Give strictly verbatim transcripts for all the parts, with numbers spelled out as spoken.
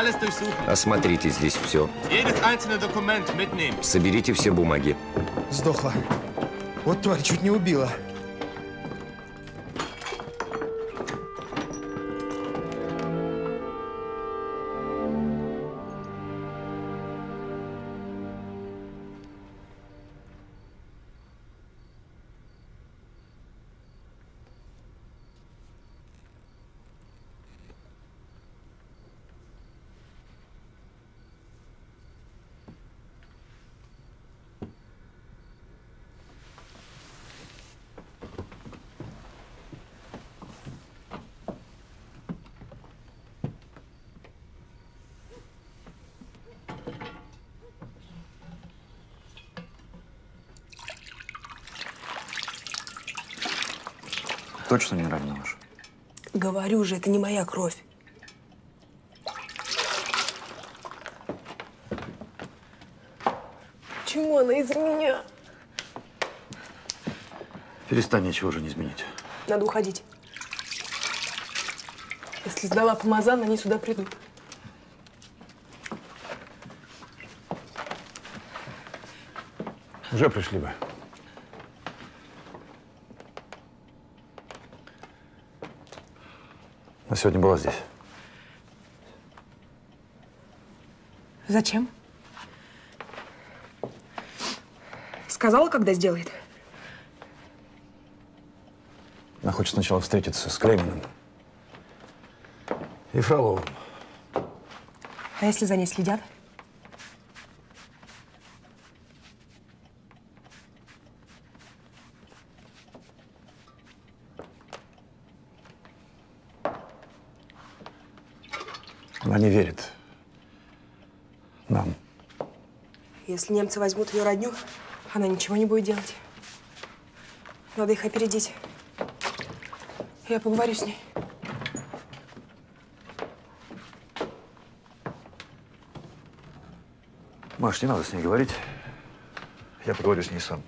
Alles durchsuchen. Осмотрите здесь все. Jedes einzelne Dokument mitnehmen. Соберите все бумаги. Сдохла. Вот тварь чуть не убила. Точно не равна ваша? Говорю же, это не моя кровь. Почему она из-за меня? Перестань, ничего уже не изменить. Надо уходить. Если сдала помазан, они сюда придут. Уже пришли бы. Она сегодня была здесь. Зачем? Сказала, когда сделает? Она хочет сначала встретиться с Клейменом и Фроловым. А если за ней следят? Она не верит нам. Если немцы возьмут ее родню, она ничего не будет делать. Надо их опередить. Я поговорю с ней. Маш, не надо с ней говорить. Я поговорю с ней сам.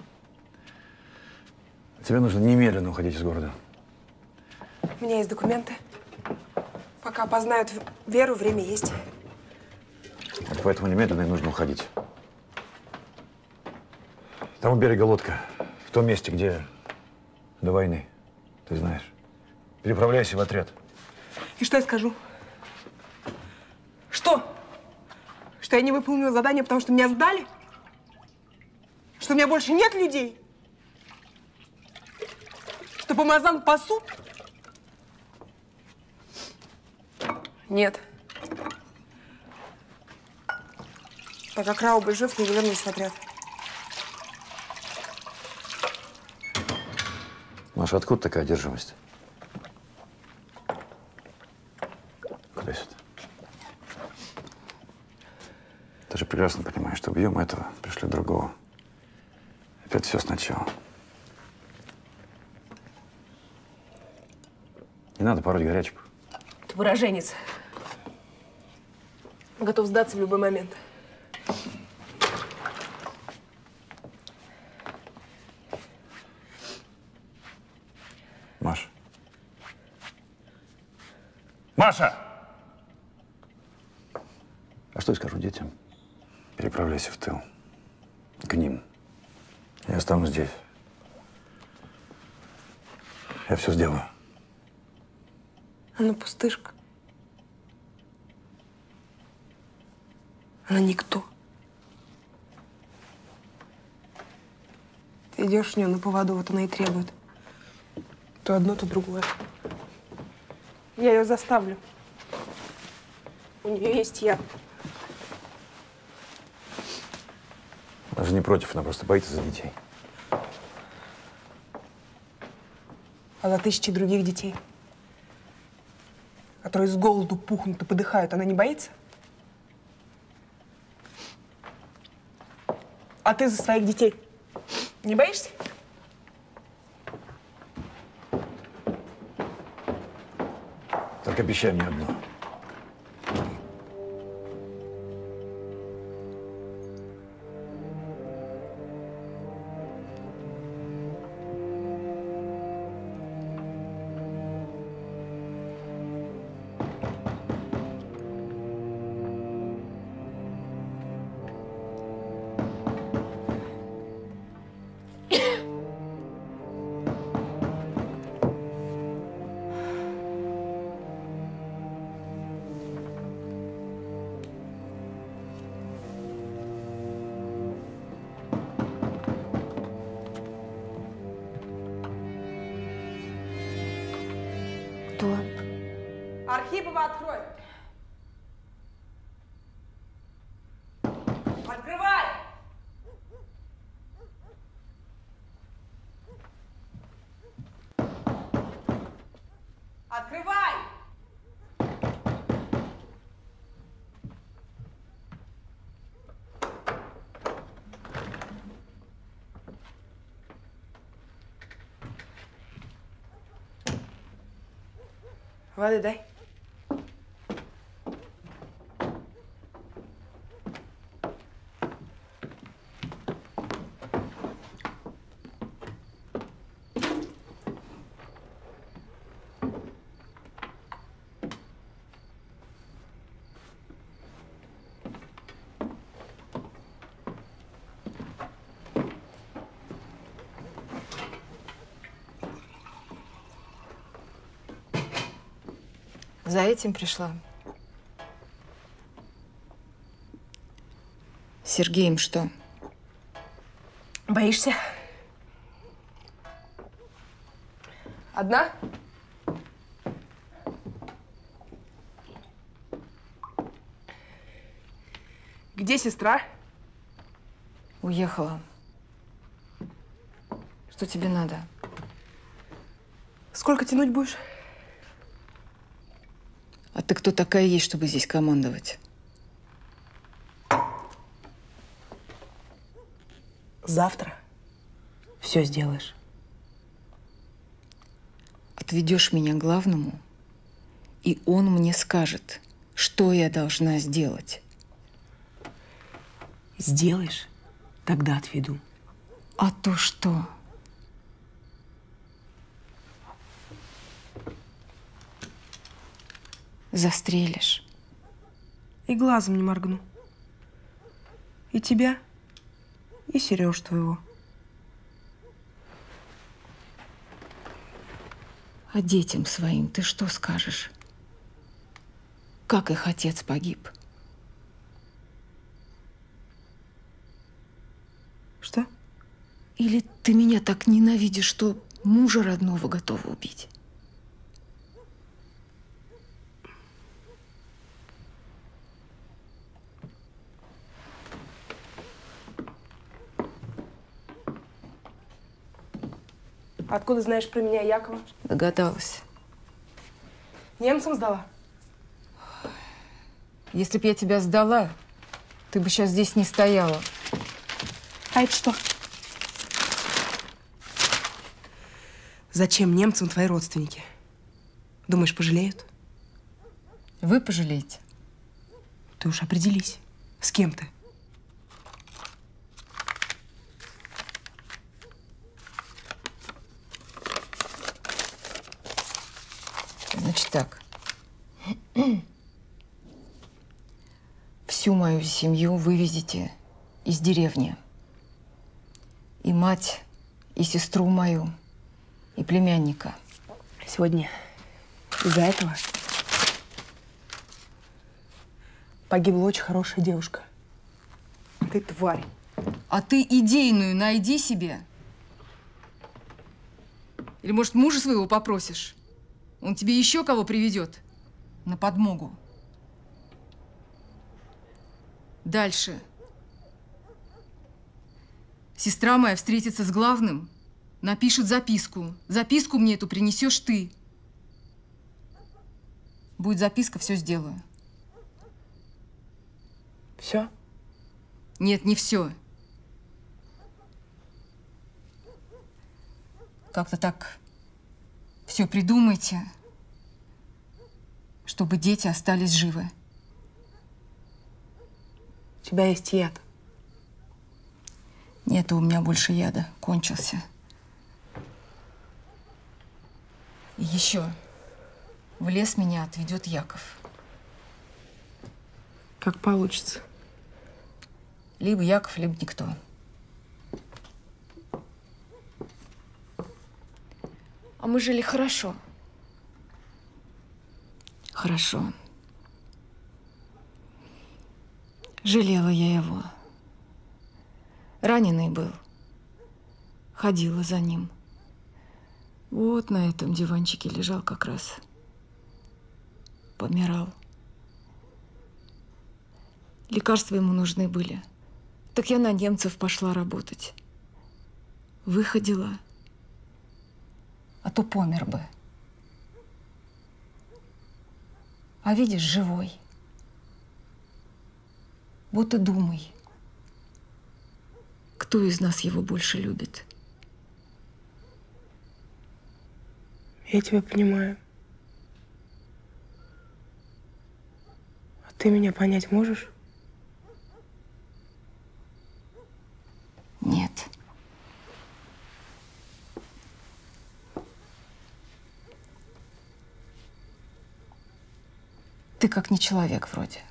Тебе нужно немедленно уходить из города. У меня есть документы. Пока опознают Веру, время есть. Вот поэтому немедленно и нужно уходить. Там у берега лодка. В том месте, где до войны. Ты знаешь. Переправляйся в отряд. И что я скажу? Что? Что я не выполнила задание, потому что меня сдали? Что у меня больше нет людей? Что помазан пасут? Нет. Пока Краубель жив, не вернусь в отряд. Маша, откуда такая одержимость? Куда сюда? Ты же прекрасно понимаешь, что убьем этого, пришли другого. Опять все сначала. Не надо пороть горячку. Ты выраженец. Готов сдаться в любой момент. Маша. Маша! А что я скажу детям? Переправляйся в тыл. К ним. Я останусь здесь. Я все сделаю. Она пустышка. Она никто. Ты идешь с нее на поводу, вот она и требует. То одно, то другое. Я ее заставлю. У нее есть я. Она же не против, она просто боится за детей. А за тысячи других детей, которые с голоду пухнут и подыхают, она не боится? А ты за своих детей не боишься? Только обещай мне одно. Архипова, открой! Открывай! Открывай! Воды дай. За этим пришла. С Сергеем что? Боишься? Одна? Где сестра? Уехала. Что тебе надо? Сколько тянуть будешь? А ты кто такая есть, чтобы здесь командовать? Завтра все сделаешь. Отведешь меня к главному, и он мне скажет, что я должна сделать. Сделаешь, тогда отведу. А то что? Застрелишь. И глазом не моргну. И тебя, и Сереж твоего. А детям своим ты что скажешь? Как их отец погиб? Что? Или ты меня так ненавидишь, что мужа родного готова убить? Откуда знаешь про меня, Якова? Догадалась. Немцам сдала? Если б я тебя сдала, ты бы сейчас здесь не стояла. А это что? Зачем немцам твои родственники? Думаешь, пожалеют? Вы пожалеете? Ты уж определись, с кем ты. Значит так. Всю мою семью вывезете из деревни. И мать, и сестру мою, и племянника. Сегодня из-за этого погибла очень хорошая девушка. Ты тварь. А ты идейную найди себе. Или, может, мужа своего попросишь? Он тебе еще кого приведет на подмогу. Дальше. Сестра моя встретится с главным, напишет записку. Записку мне эту принесешь ты. Будет записка, все сделаю. Все? Нет, не все. Как-то так все придумайте, чтобы дети остались живы. У тебя есть яд. Нет у меня больше яда. Кончился. И еще. В лес меня отведет Яков. Как получится. Либо Яков, либо никто. А мы жили хорошо. Хорошо. Жалела я его. Раненый был. Ходила за ним. Вот на этом диванчике лежал как раз. помирал. Лекарства ему нужны были. Так я на немцев пошла работать. Выходила, а то помер бы. А видишь, живой. Вот и думай, кто из нас его больше любит. Я тебя понимаю. А ты меня понять можешь? Нет. Ты как не человек вроде.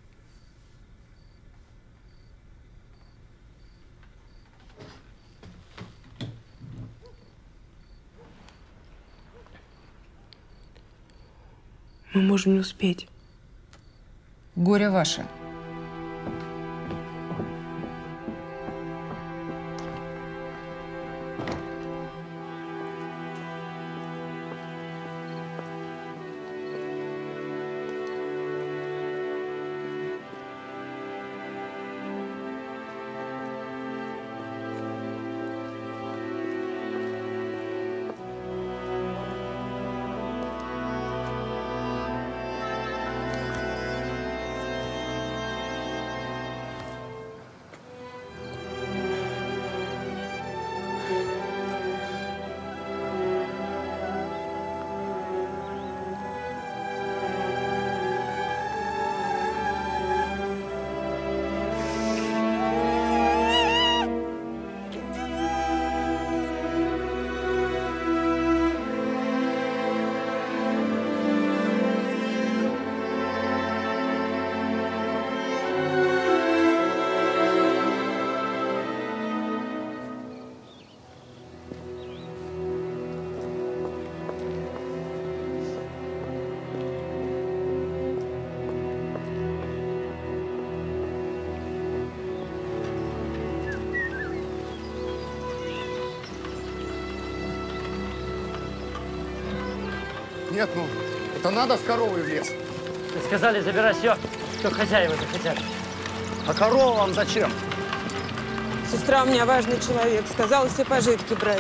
Мы можем не успеть. Горе ваше. Нет, ну, это надо с коровой в лес. Вы сказали забирать все, что хозяева захотят. А корова вам зачем? Сестра у меня важный человек. Сказала все пожитки брать.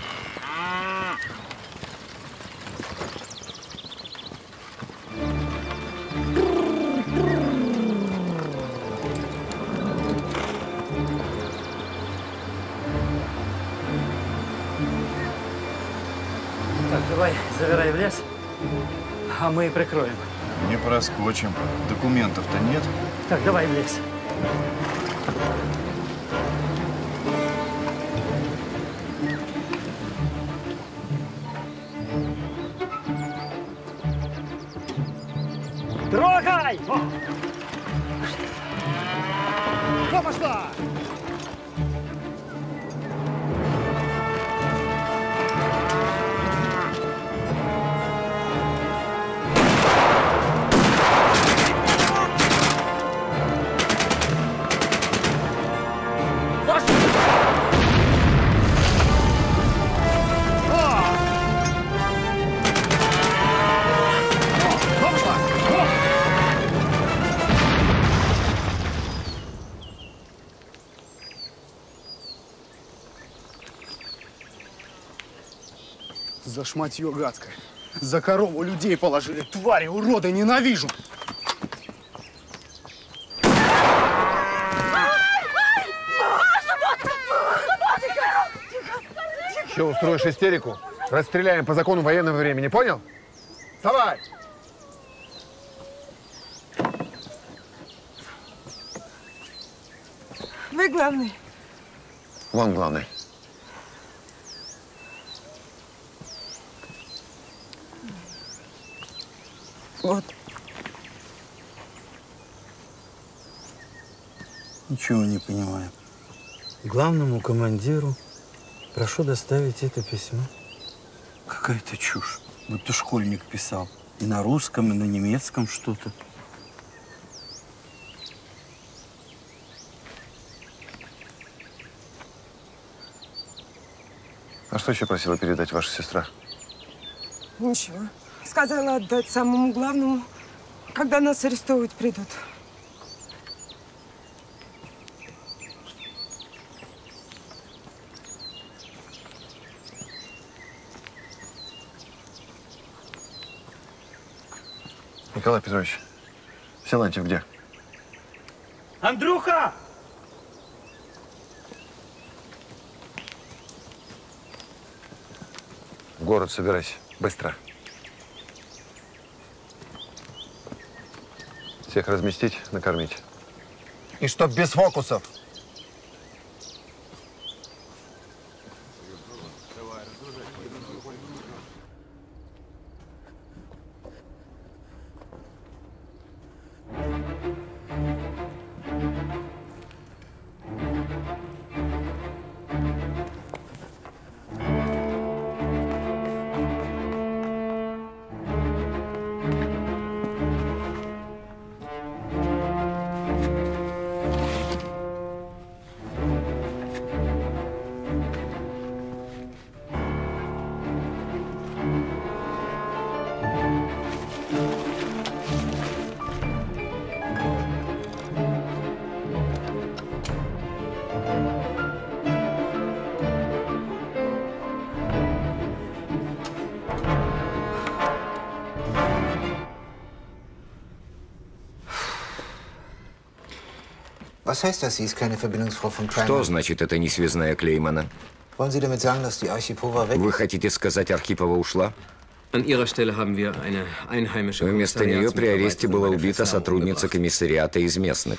Так, давай забирай в лес, а мы и прикроем. Не проскочим. Документов-то нет. Так, давай в лес. Трогай! Куда пошла? За шматье гадское. За корову людей положили. Твари, уроды, ненавижу. Еще устроишь истерику, расстреляем по закону военного времени, понял? Вставай! Вы главный. Вон главный. Вот. Ничего не понимаю. Главному командиру прошу доставить это письмо. Какая-то чушь. Будто школьник писал. И на русском, и на немецком что-то. А что еще просила передать ваша сестра? Ничего. Сказала отдать самому главному Когда нас арестовывать придут? Николай Петрович, Силантьев где? Андрюха! В город собирайся. Быстро. Всех разместить, накормить. И чтоб без фокусов. Was heißt das? Sie ist keine Verbindungsfrau von Kleinmann. Что значит это не связная Клеймана? Wollen Sie damit sagen, dass die Archipova weg ist? Вы хотите сказать, Архипова ушла? Вместо нее при аресте была убита сотрудница комиссариата из местных.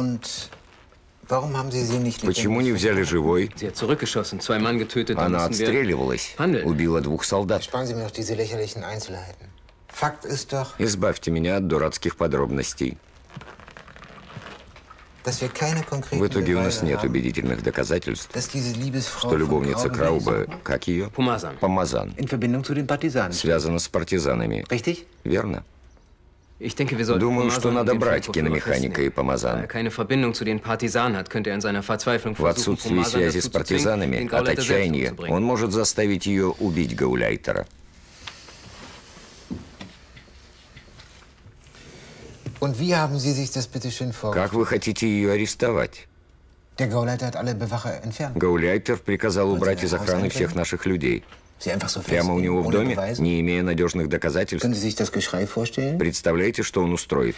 Почему не взяли живой? Она отстреливалась, убила двух солдат. Избавьте меня от дурацких подробностей. В итоге у нас нет убедительных доказательств, что любовница Крауба, как ее? Помазан. Связана с партизанами. Верно? Думаю, что надо брать киномеханика и Помазана. В отсутствии связи с партизанами, от отчаяния, он может заставить ее убить Гауляйтера. Как вы хотите ее арестовать? Гауляйтер приказал убрать из охраны всех наших людей. Прямо у него в доме, не имея надежных доказательств. Представляете, что он устроит?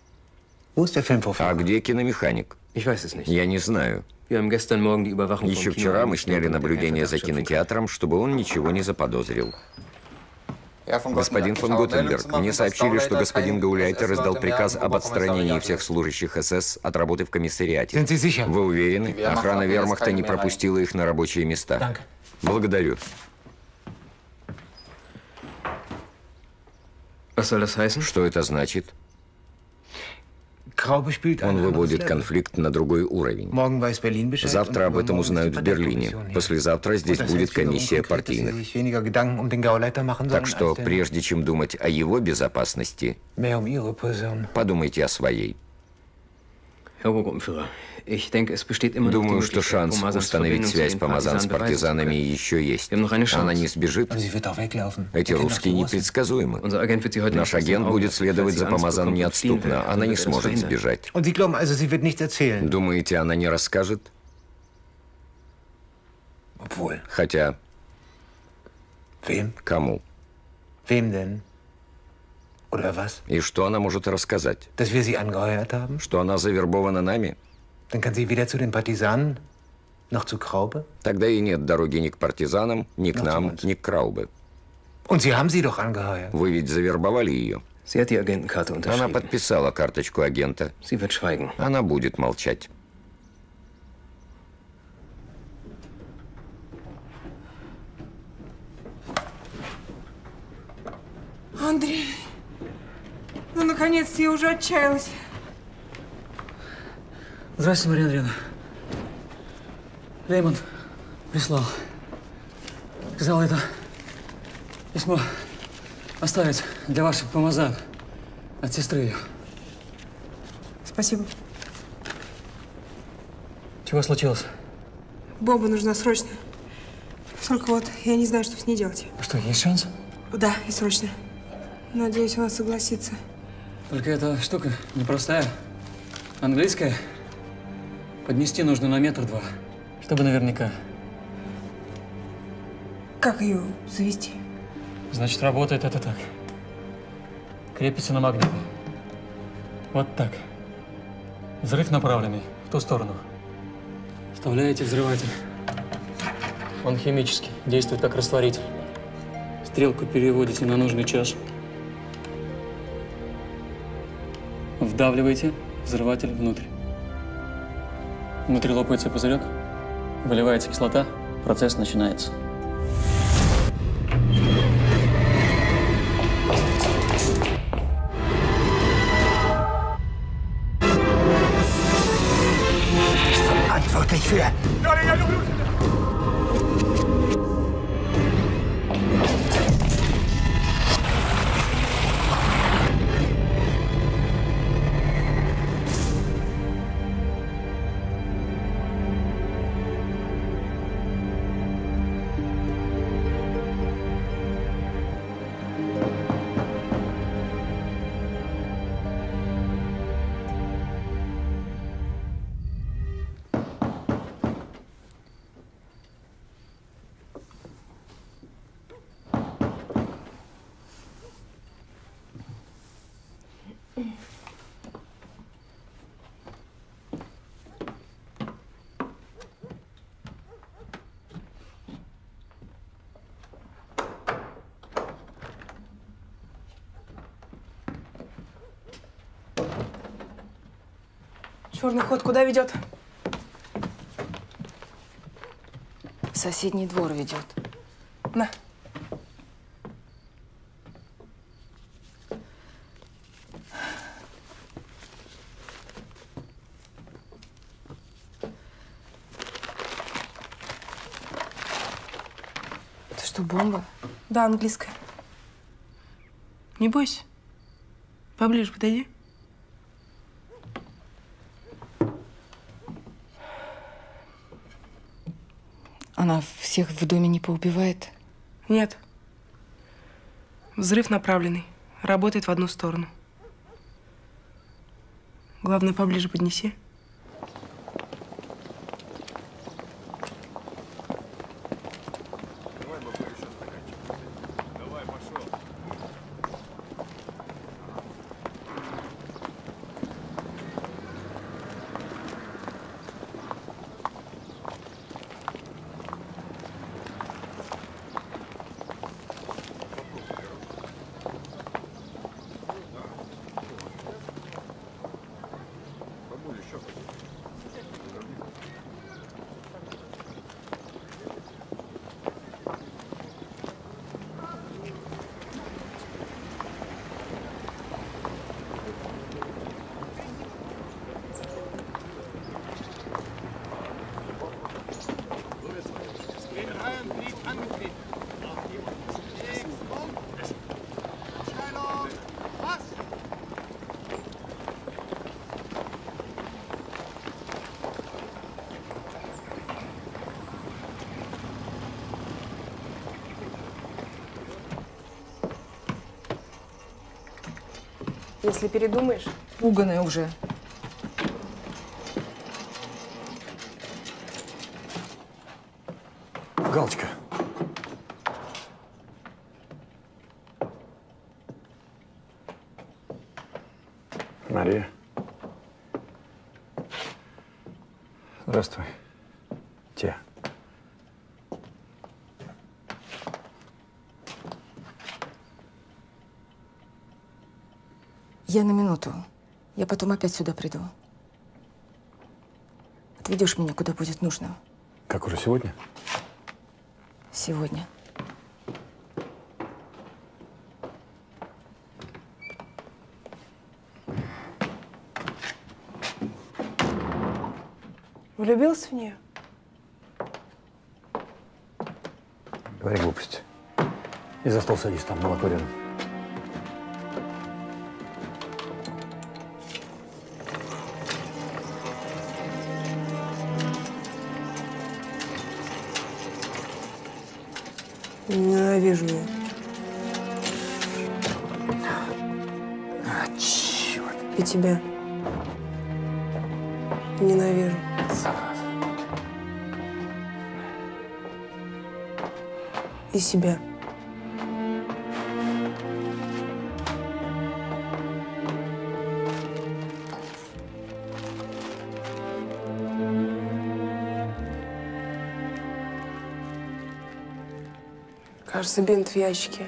А где киномеханик? Я не знаю. Еще вчера мы сняли наблюдение за кинотеатром, чтобы он ничего не заподозрил. Господин фон Гутенберг, мне сообщили, что господин Гауляйтер издал приказ об отстранении всех служащих СС от работы в комиссариате. Вы уверены? Охрана вермахта не пропустила их на рабочие места. Благодарю. Что это значит? Он выводит конфликт на другой уровень. Завтра об этом узнают в Берлине. Послезавтра здесь будет комиссия партийных. Так что, прежде чем думать о его безопасности, подумайте о своей. Думаю, что шанс установить связь Помазан с партизанами еще есть. Она не сбежит. Эти русские непредсказуемы. Наш агент будет следовать за Помазан неотступно. Она не сможет сбежать. Думаете, она не расскажет? Хотя... Кому? И что она может рассказать? Что она завербована нами? Тогда и нет дороги ни к партизанам, ни к нам, ни к Краубе. Вы ведь завербовали ее. Она подписала карточку агента. Она будет молчать. Андрей, ну наконец-то я уже отчаялась. Здравствуйте, Мария Андреевна. Лейман прислал. Сказал это письмо оставить для ваших помазан от сестры ее. Спасибо. Чего случилось? Бомба нужна срочно. Только вот я не знаю, что с ней делать. Что, есть шанс? Да, и срочно. Надеюсь, она согласится. Только эта штука непростая. Английская. Поднести нужно на метр-два, чтобы наверняка. Как ее завести? Значит, работает это так. Крепится на магните. Вот так. Взрыв направленный в ту сторону. Вставляете взрыватель. Он химический, действует как растворитель. Стрелку переводите на нужный час. Вдавливаете взрыватель внутрь. Внутри лопается пузырек, выливается кислота, процесс начинается. Antworte ich für. Черный ход куда ведет? В соседний двор ведет. На. Это что, бомба? Да, английская. Не бойся. Поближе подойди. Она всех в доме не поубивает? Нет. Взрыв направленный. Работает в одну сторону. Главное, поближе поднеси. Если передумаешь. Пуганая уже. Галочка. Мария. Здравствуй. Те. Я на минуту. Я потом опять сюда приду. Отведешь меня, куда будет нужно. Как, уже сегодня? Сегодня. Влюбился в нее? Говори глупости. И за стол садись, там молоко рядом. Ненавижу ее. А, черт. И тебя. Ненавижу. И себя. Кажется, бинт в ящике.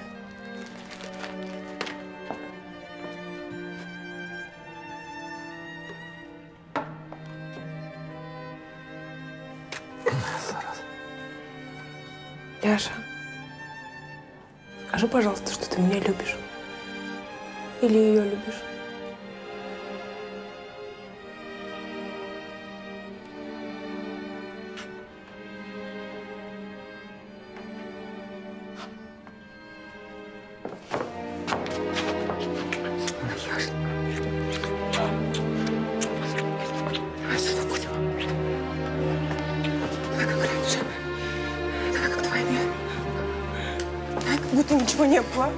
Яша, скажи, пожалуйста, что ты меня любишь. Или ее любишь. Будто ничего не было.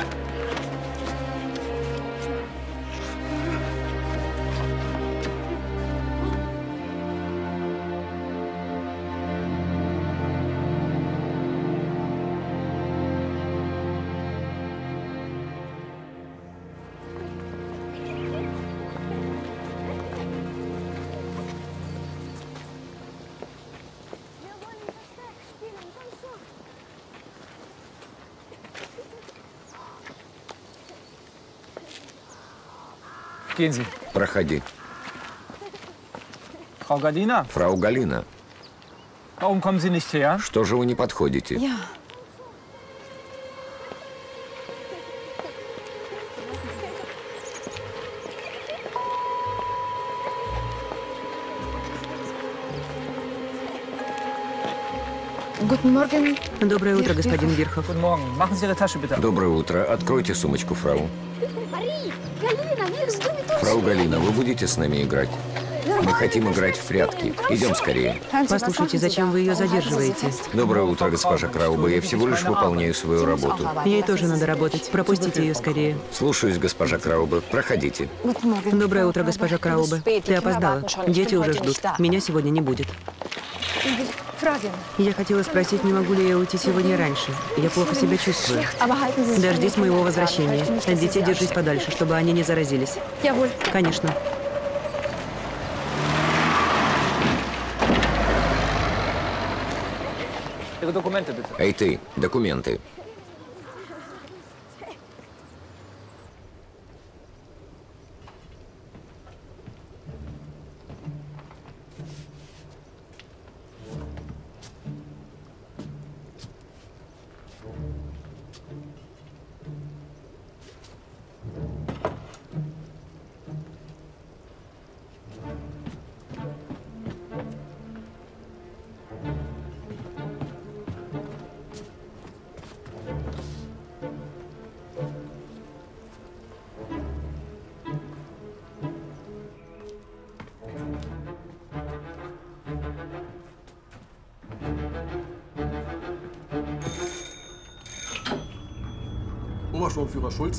Проходи. Frau Galina? Фрау Галина. Warum kommen Sie nicht her? Что же вы не подходите? Я. Доброе утро, господин Вирхов. Доброе утро. Откройте сумочку, фрау. Фрау Галина, вы будете с нами играть? Мы хотим играть в прятки. Идем скорее. Послушайте, зачем вы ее задерживаете? Доброе утро, госпожа Крауба. Я всего лишь выполняю свою работу. Ей тоже надо работать. Пропустите ее скорее. Слушаюсь, госпожа Крауба. Проходите. Доброе утро, госпожа Крауба. Ты опоздала. Дети уже ждут. Меня сегодня не будет. Я хотела спросить, не могу ли я уйти сегодня раньше. Я плохо себя чувствую. Дождись моего возвращения. От детей держись подальше, чтобы они не заразились. Конечно. Эй ты, документы. Obersturmführer Schulz.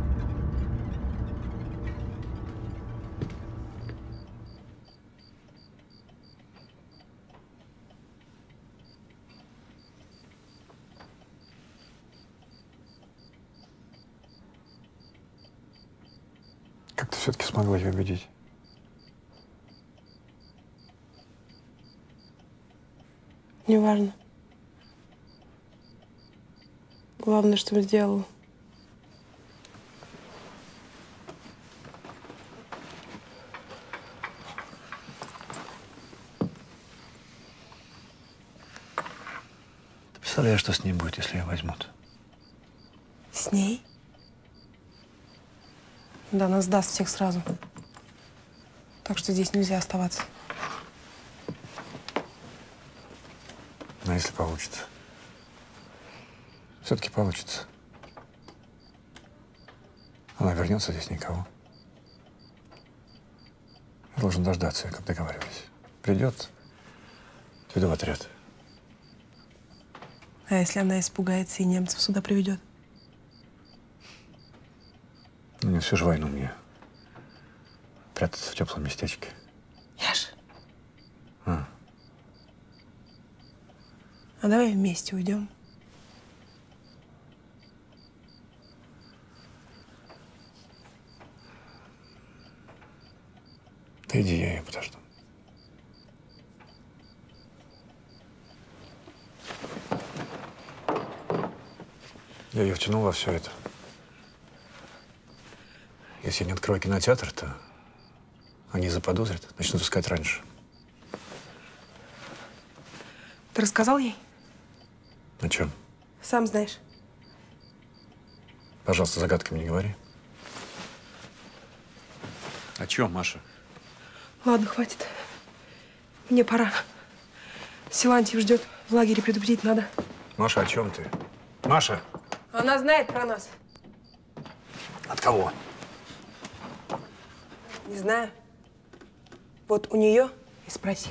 Как ты все-таки смогла ее убедить? Неважно. Главное, что сделала. Ты представляешь, что с ней будет, если ее возьмут? С ней? Да, нас сдаст всех сразу. Так что здесь нельзя оставаться. Но если получится. Все-таки получится. Она вернется, здесь никого. Я должен дождаться, как договаривались. Придет, отведу в отряд. А если она испугается и немцев сюда приведет? Ну, не всю же войну мне прятаться в теплом местечке. Яш, А. а давай вместе уйдем. Ты иди, я ее подожду. Я ее втянул во все это. Если я не открою кинотеатр, то они заподозрят, начнут искать раньше. Ты рассказал ей? О чем? Сам знаешь. Пожалуйста, загадками не говори. О чем, Маша? Ладно, хватит. Мне пора. Силантьев ждет. В лагере предупредить надо. Маша, о чем ты? Маша! Она знает про нас. От кого? Не знаю. Вот у нее и спроси.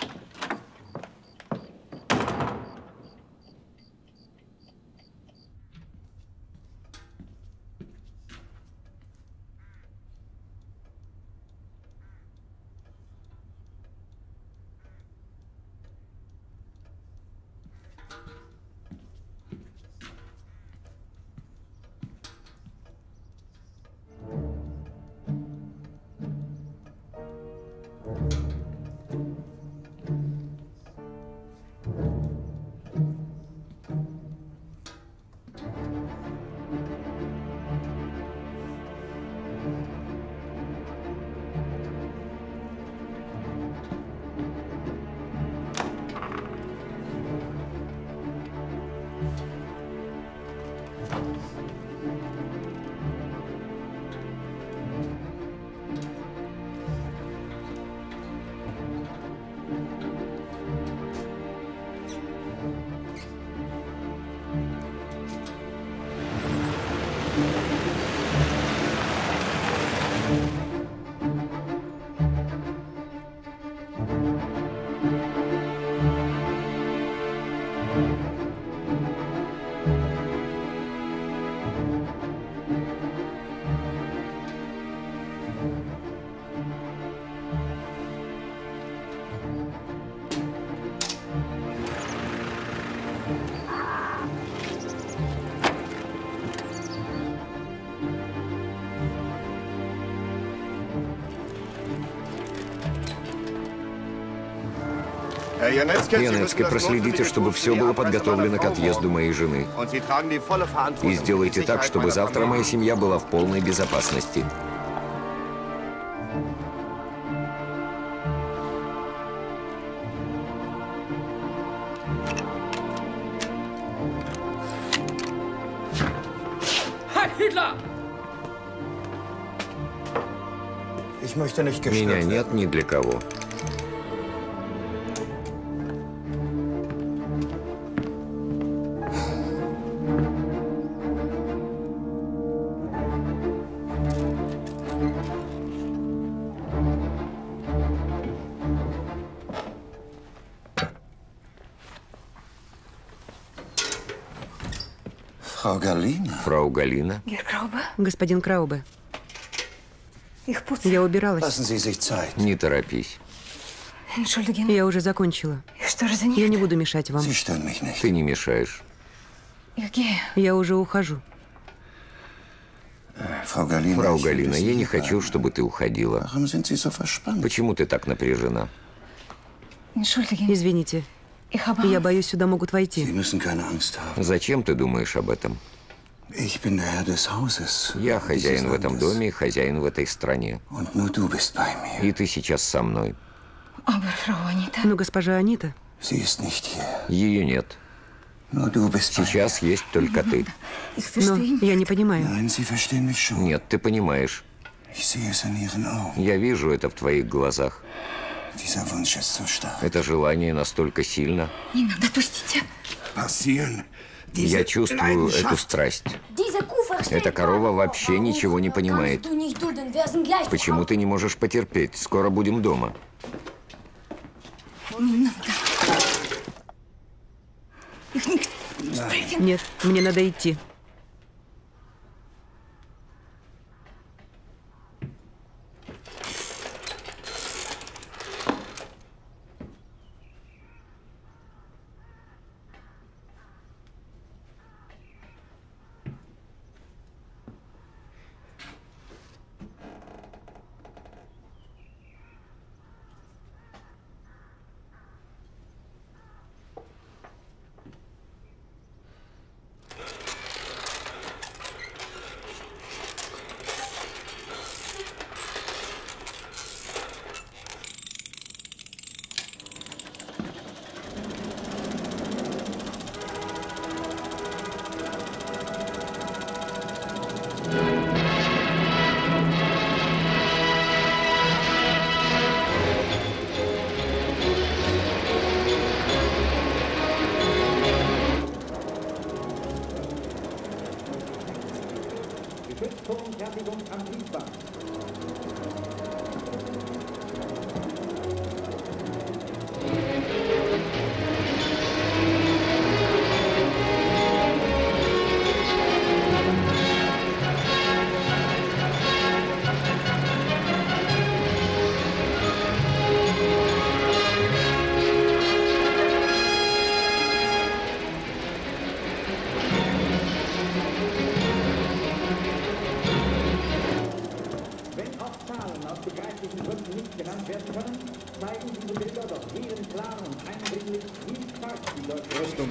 Янецкий, проследите, чтобы все было подготовлено к отъезду моей жены. И сделайте так, чтобы завтра моя семья была в полной безопасности. Меня нет ни для кого. Фрау Галина. Фрау Галина. Господин Краубе. Я убиралась. Не торопись. Я уже закончила. Я не буду мешать вам. Ты не мешаешь. Я уже ухожу. Фрау Галина, Фрау Галина, я не хочу, чтобы ты уходила. Почему ты так напряжена? Извините. Я боюсь, сюда могут войти. Зачем ты думаешь об этом? Я хозяин в этом доме и хозяин в этой стране. И ты сейчас со мной. Но госпожа Анита... Ее нет. Сейчас есть только ты. Но я не понимаю. Нет, ты понимаешь. Я вижу это в твоих глазах. Это желание настолько сильно. Не надо, пустите. Я чувствую эту страсть. Эта корова вообще ничего не понимает. Почему ты не можешь потерпеть? Скоро будем дома. Нет, мне надо идти.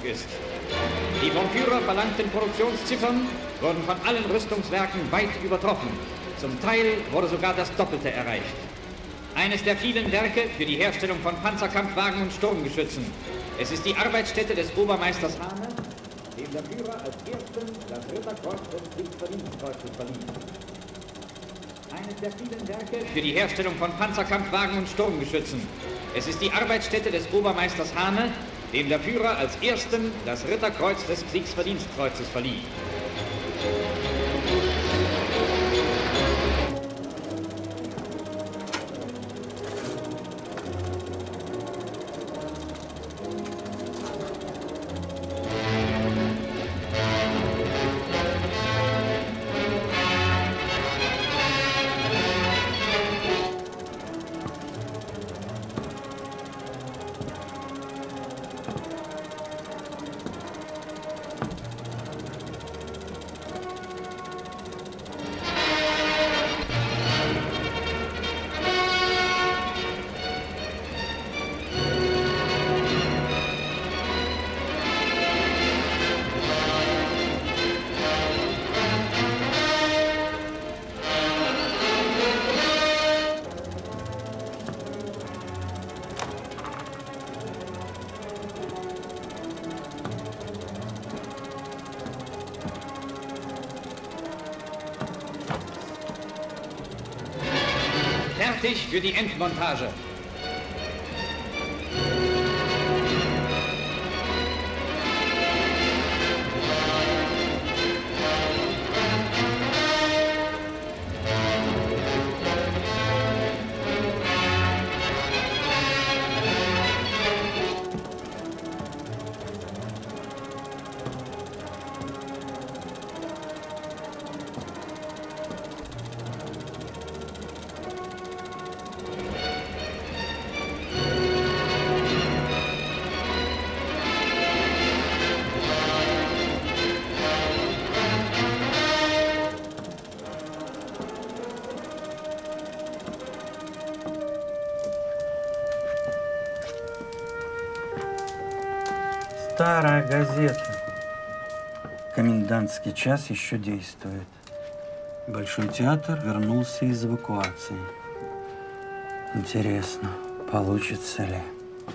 ist. Die vom Führer verlangten Produktionsziffern wurden von allen Rüstungswerken weit übertroffen. Zum Teil wurde sogar das Doppelte erreicht. Eines der vielen Werke für die Herstellung von Panzerkampfwagen und Sturmgeschützen. Es ist die Arbeitsstätte des Obermeisters Hahne, dem der Führer als ersten das Ritterkreuz des Kriegsverdienstkreuzes verlieh. Eines der vielen Werke für die Herstellung von Panzerkampfwagen und Sturmgeschützen. Es ist die Arbeitsstätte des Obermeisters Hahne, dem der Führer als ersten das Ritterkreuz des Kriegsverdienstkreuzes verlieh. Fertig für die Endmontage. Старая газета. Комендантский час еще действует. Большой театр вернулся из эвакуации. Интересно, получится ли?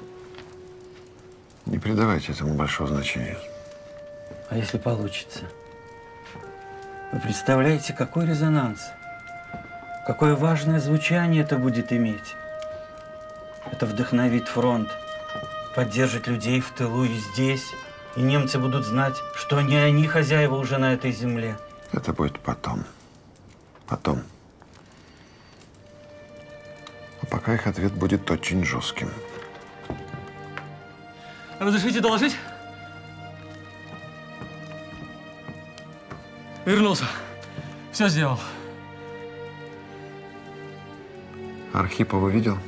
Не придавайте этому большого значения. А если получится? Вы представляете, какой резонанс? Какое важное звучание это будет иметь? Это вдохновит фронт, поддержит людей в тылу и здесь. И немцы будут знать, что не они хозяева уже на этой земле. Это будет потом. Потом. А пока их ответ будет очень жестким. Разрешите доложить? Вернулся. Все сделал. Архипова видел?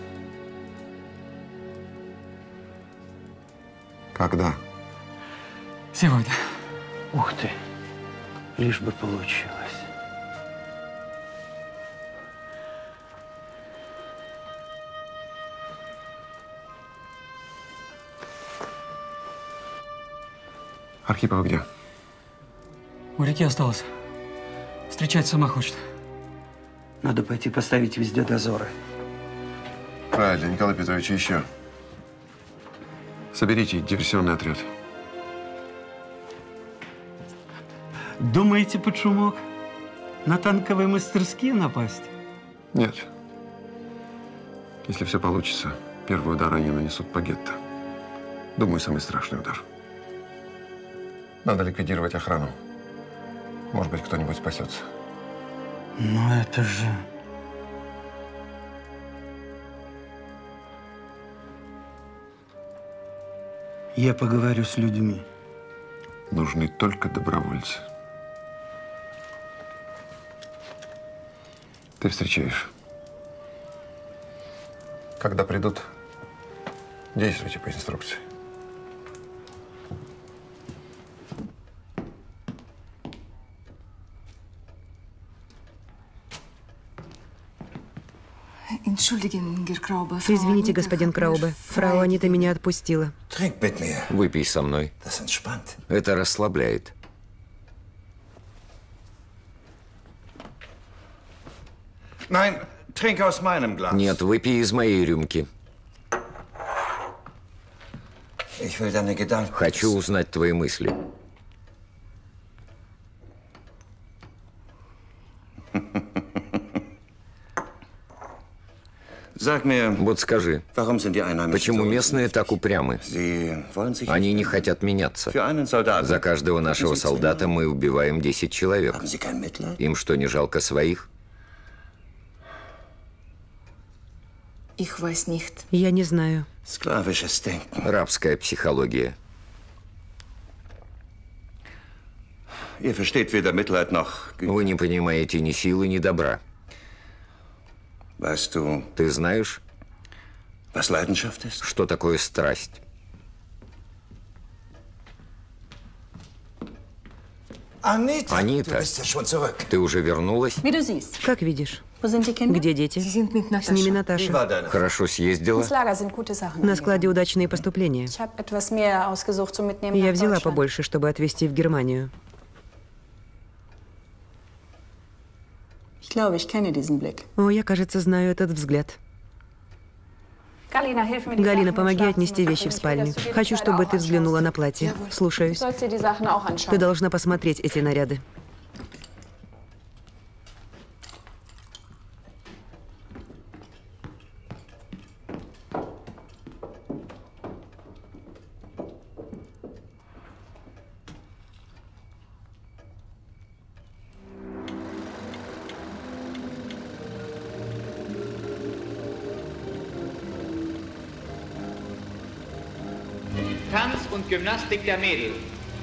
Когда? Сегодня. Ух ты, лишь бы получилось. Архипова где? У реки осталось. Встречать сама хочет. Надо пойти поставить везде дозоры. Правильно, Николай Петрович, еще. Соберите диверсионный отряд. Думаете, под шумок на танковые мастерские напасть? Нет. Если все получится, первый удар они нанесут по гетто. Думаю, самый страшный удар. Надо ликвидировать охрану. Может быть, кто-нибудь спасется. Но это же… Я поговорю с людьми. Нужны только добровольцы. Ты встречаешь. Когда придут, действуйте по инструкции. Извините, господин Краубе. Фрау Анита меня отпустила. Выпей со мной. Это расслабляет. Нет, выпей из моей рюмки. Хочу узнать твои мысли. Вот скажи, почему местные так упрямы? Они не хотят меняться. За каждого нашего солдата мы убиваем десять человек. Им что, не жалко своих? Я не знаю. Рабская психология. Вы не понимаете ни силы, ни добра. Ты знаешь, что такое страсть? Анита, ты уже вернулась? Как видишь. Где дети? С ними Наташа. Хорошо съездила? На складе удачные поступления. Я взяла побольше, чтобы отвезти в Германию. О, я, кажется, знаю этот взгляд. Галина, помоги отнести вещи в спальню. Хочу, чтобы ты взглянула на платье. Слушаюсь. Ты должна посмотреть эти наряды. Tanz und Gymnastik der Mädel.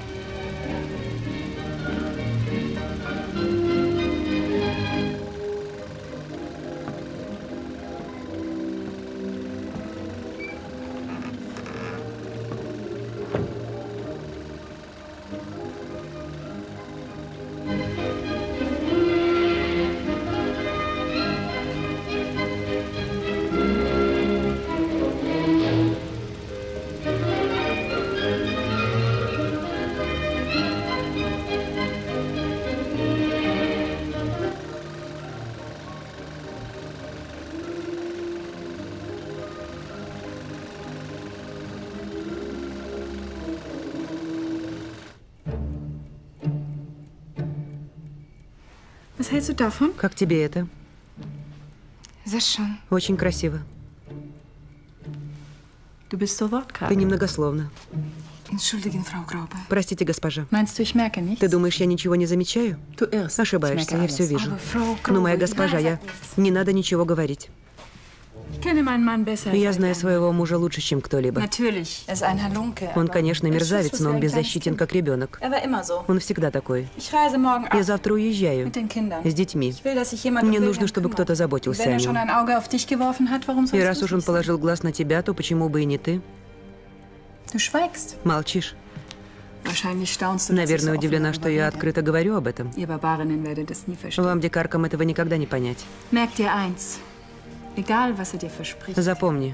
Как тебе это? Очень красиво. Ты немногословна. Простите, госпожа. Ты думаешь, я ничего не замечаю? Ошибаешься, я все вижу. Но, моя госпожа, я... Не надо ничего говорить. Я знаю своего мужа лучше, чем кто-либо. Он, конечно, мерзавец, но он беззащитен, как ребенок. Он всегда такой. Я завтра уезжаю с детьми. Мне нужно, чтобы кто-то заботился о нем. И раз уж он положил глаз на тебя, то почему бы и не ты? Молчишь. Наверное, удивлена, что я открыто говорю об этом. Вам, дикаркам, этого никогда не понять. Запомни,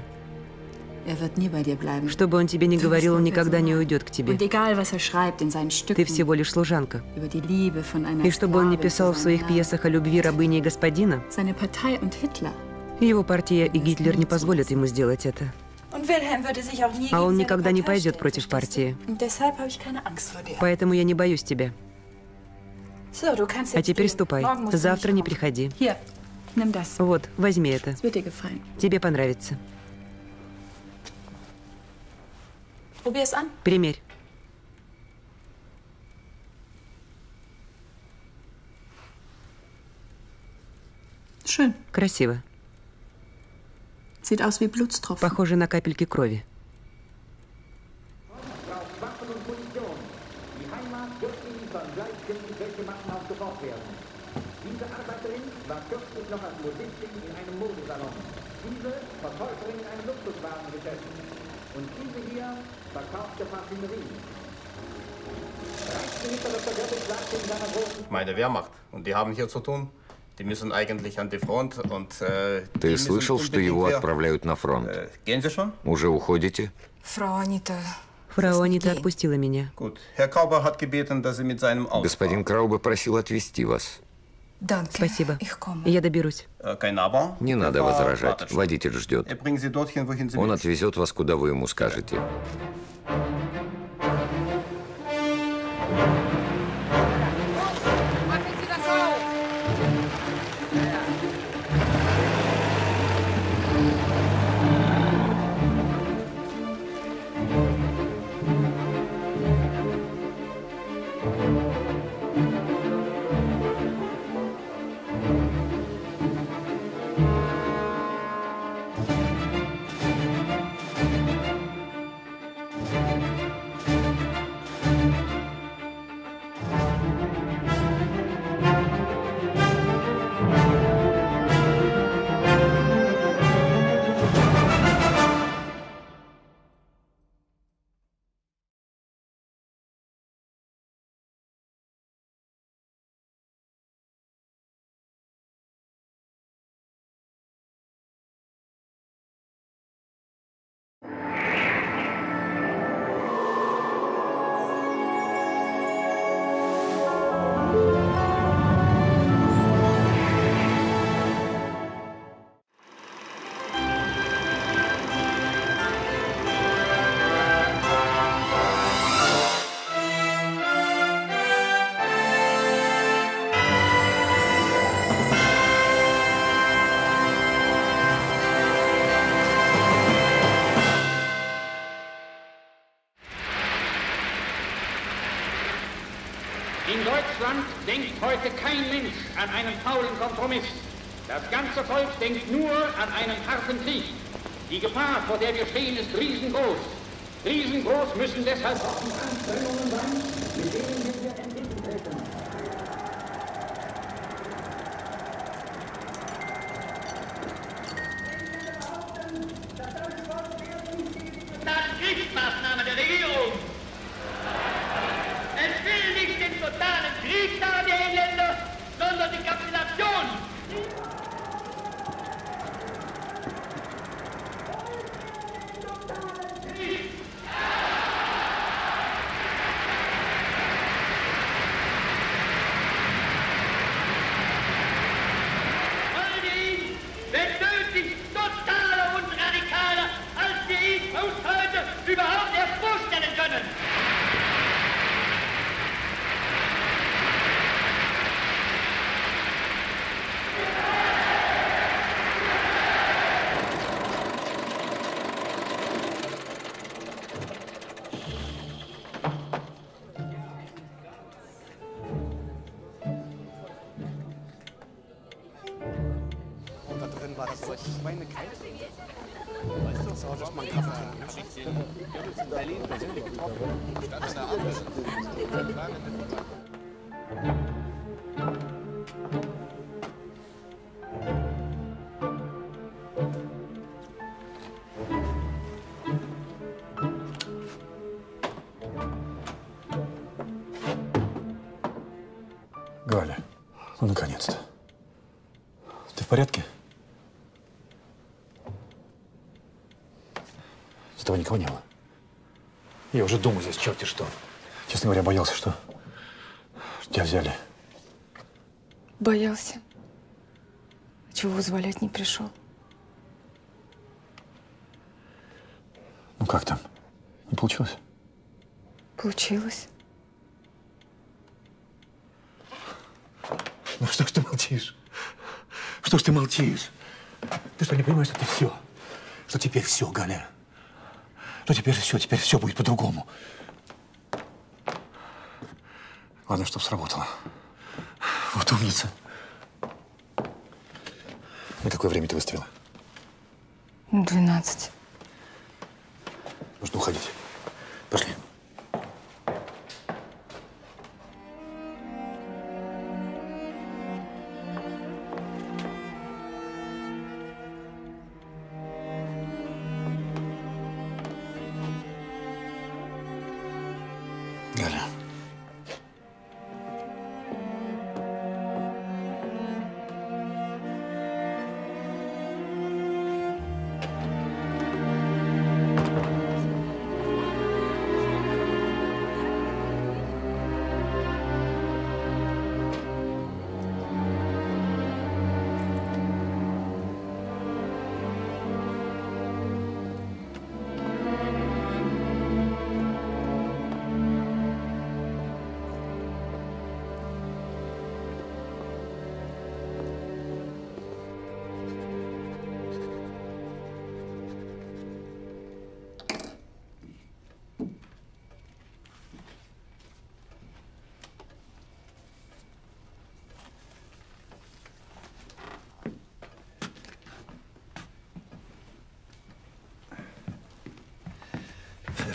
что бы он тебе ни говорил, он никогда не уйдет к тебе. Ты всего лишь служанка. И что бы он ни писал в своих пьесах о любви рабыни и господина, его партия и Гитлер не позволят ему сделать это. А он никогда не пойдет против партии. Поэтому я не боюсь тебя. А теперь ступай. Завтра не приходи. Вот, возьми это. Тебе понравится. Примерь. Красиво. Похоже на капельки крови. Meine Wehrmacht. Und die haben hier zu tun? Ты слышал, что его отправляют на фронт? Уже уходите? Фрау Анита... Фрау Анита отпустила меня. Господин Краубе просил отвезти вас. Спасибо. Я доберусь. Не надо возражать. Водитель ждет. Он отвезет вас, куда вы ему скажете. In Deutschland denkt heute kein Mensch an einen faulen Kompromiss. Das ganze Volk denkt nur an einen harten Krieg. Die Gefahr, vor der wir stehen, ist riesengroß. Riesengroß müssen deshalb auch die Anstrengungen sein, mit denen wir entgegentreten. Das Kriegsmaßnahmen der Regierung. Es will nicht den totalen Krieg da der Engländer, sondern die Kapitulation. Wollen wir ihn, wenn nötig, totaler und radikaler, als wir ihn uns heute überhaupt erst vorstellen können. War das solche Schweine kalt? Weißt du, das war doch mal ein Kaffee trinken. Wir haben uns in Berlin persönlich getroffen. Statt einer anderen. Галя, ну наконец-то. Ты в порядке? С тобой никого не было? Я уже думаю здесь черти что. Честно говоря, боялся, что, что тебя взяли. Боялся. А чего вызволять не пришел? Ну как там? Не получилось? Получилось. Ну что ж ты молчишь? Что ж ты молчишь? Ты что, не понимаешь, что ты все? Что теперь все, Галя? Что теперь все, теперь все будет по-другому. Ладно, чтоб сработало. Вот умница. На какое время ты выставила? Двенадцать. Нужно уходить. Пошли. Галя.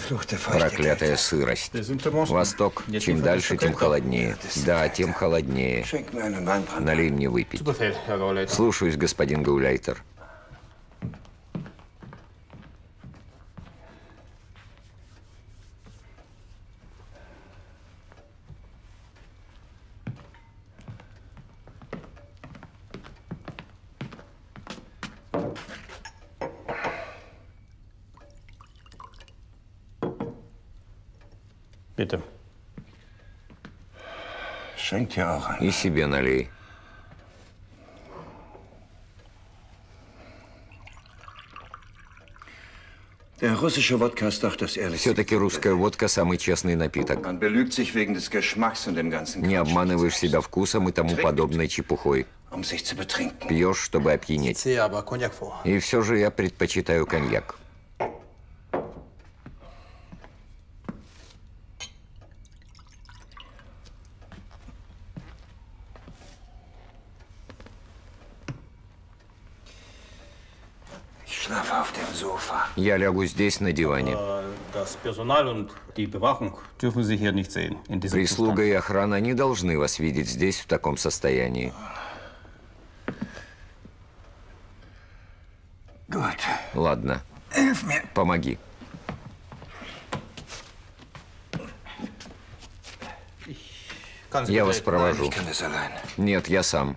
Проклятая сырость. Восток, чем дальше, тем холоднее. Да, тем холоднее. Налей мне выпить. Слушаюсь, господин Гауляйтер. Bitte. И себе налей. Все-таки русская водка – самый честный напиток. Не обманываешь себя вкусом и тому подобной чепухой. Пьешь, чтобы опьянеть. И все же я предпочитаю коньяк. Я лягу здесь, на диване. Прислуга и охрана не должны вас видеть здесь в таком состоянии. Ладно. Помоги. Я вас провожу. Нет, я сам.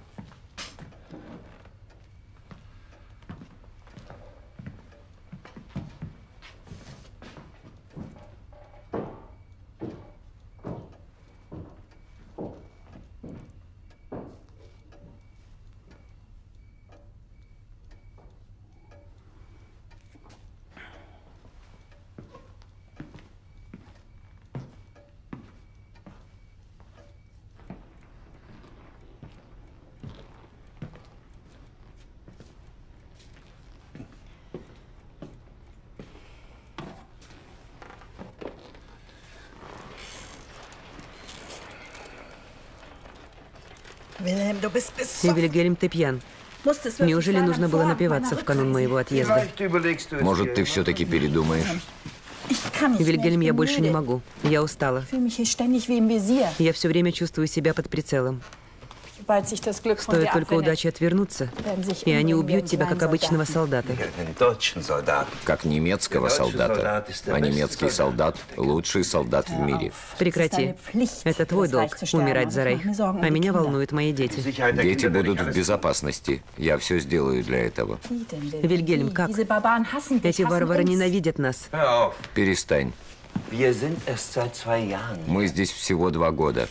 Вильгельм, ты пьян. Неужели нужно было напиваться в канун моего отъезда? Может, ты все-таки передумаешь? Вильгельм, я больше не могу. Я устала. Я все время чувствую себя под прицелом. Стоит только удачи отвернуться, и они убьют тебя, как обычного солдата. Как немецкого солдата. А немецкий солдат – лучший солдат в мире. Прекрати. Это твой долг – умирать за Рейх. А меня волнуют мои дети. Дети будут в безопасности. Я все сделаю для этого. Вильгельм, как? Эти варвары ненавидят нас. Перестань. Мы здесь всего два года.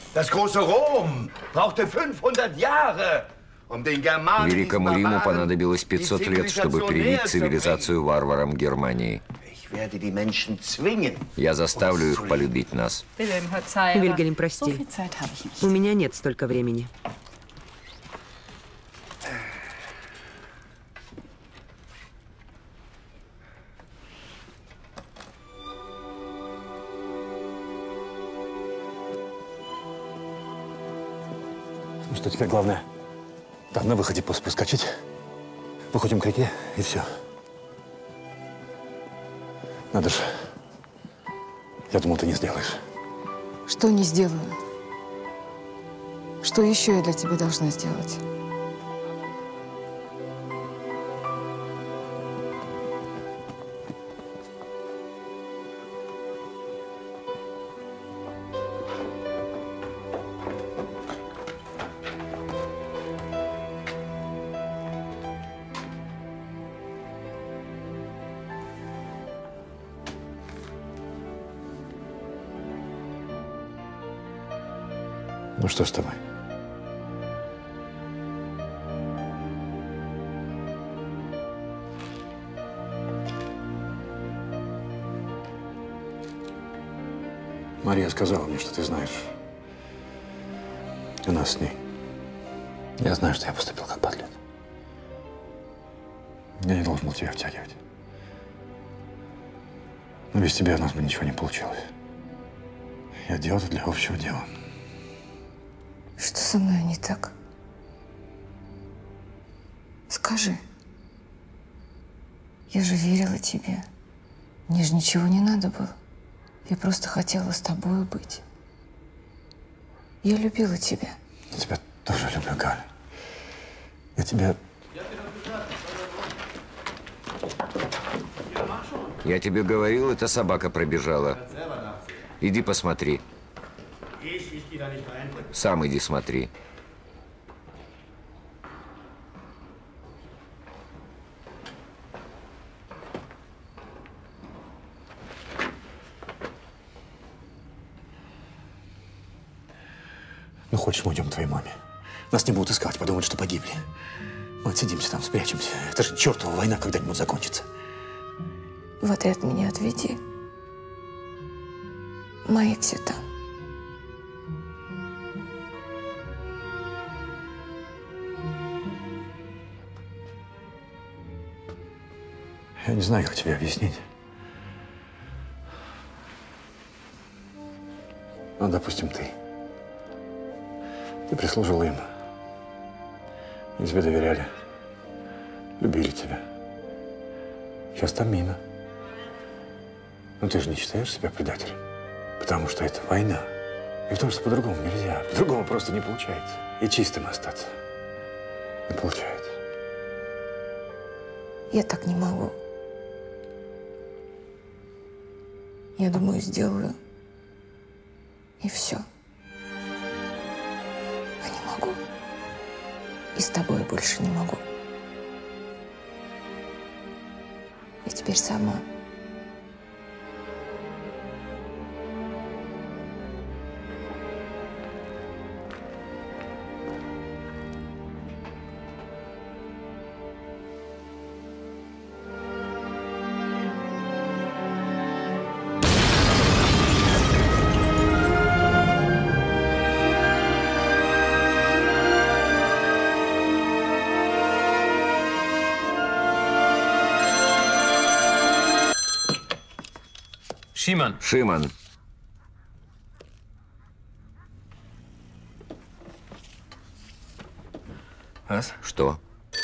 Великому Риму понадобилось пятьсот лет, чтобы привить цивилизацию варварам Германии. Я заставлю их полюбить нас. Вильгельм, прости. У меня нет столько времени. Что теперь главное? Там на выходе просто проскочить. Выходим к реке, и все. Надо же. Я думал, ты не сделаешь. Что не сделаю? Что еще я для тебя должна сделать? Ну что с тобой? Мария сказала мне, что ты знаешь о нас с ней. Я знаю, что я поступил как подлец. Я не должен был тебя втягивать. Но без тебя у нас бы ничего не получилось. Я делал это для общего дела. Что со мной не так? Скажи. Я же верила тебе. Мне же ничего не надо было. Я просто хотела с тобой быть. Я любила тебя. Я тебя тоже люблю, Галя. Я тебя... Я тебе говорил, эта собака пробежала. Иди посмотри. Сам иди смотри. Ну, хочешь, мы уйдем к твоей маме? Нас не будут искать, подумают, что погибли. Мы отсидимся там, спрячемся. Это же чертова война когда-нибудь закончится. В отряд меня отведи. Мои все там. Я не знаю, как тебе объяснить. Ну, допустим, ты. Ты прислуживал им. Они тебе доверяли. Любили тебя. Сейчас там мина. Но ты же не считаешь себя предателем. Потому что это война. И потому что по-другому нельзя. По-другому просто не получается. И чистым остаться не получается. Я так не могу. Я думаю, сделаю. И все. А не могу. И с тобой больше не могу. Я теперь сама. Шиман. Шиман. Was? Что?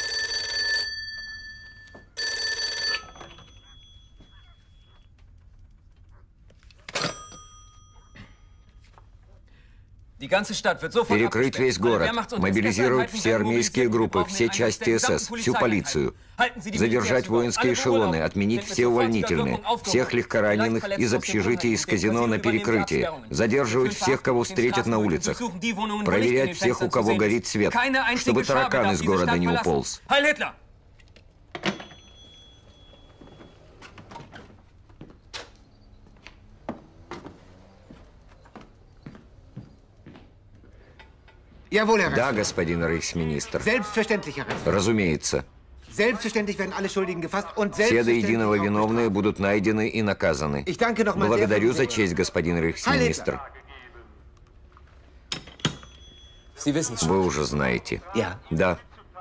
Перекрыть весь город, мобилизировать все армейские группы, все части СС, всю полицию. Задержать воинские эшелоны, отменить все увольнительные, всех легкораненых из общежития и из казино на перекрытии. Задерживать всех, кого встретят на улицах. Проверять всех, у кого горит свет, чтобы таракан из города не уполз. Да, господин рейхсминистр. Разумеется. Все до единого виновные будут найдены и наказаны. Благодарю за честь, господин рейхсминистр. Вы уже знаете. Да.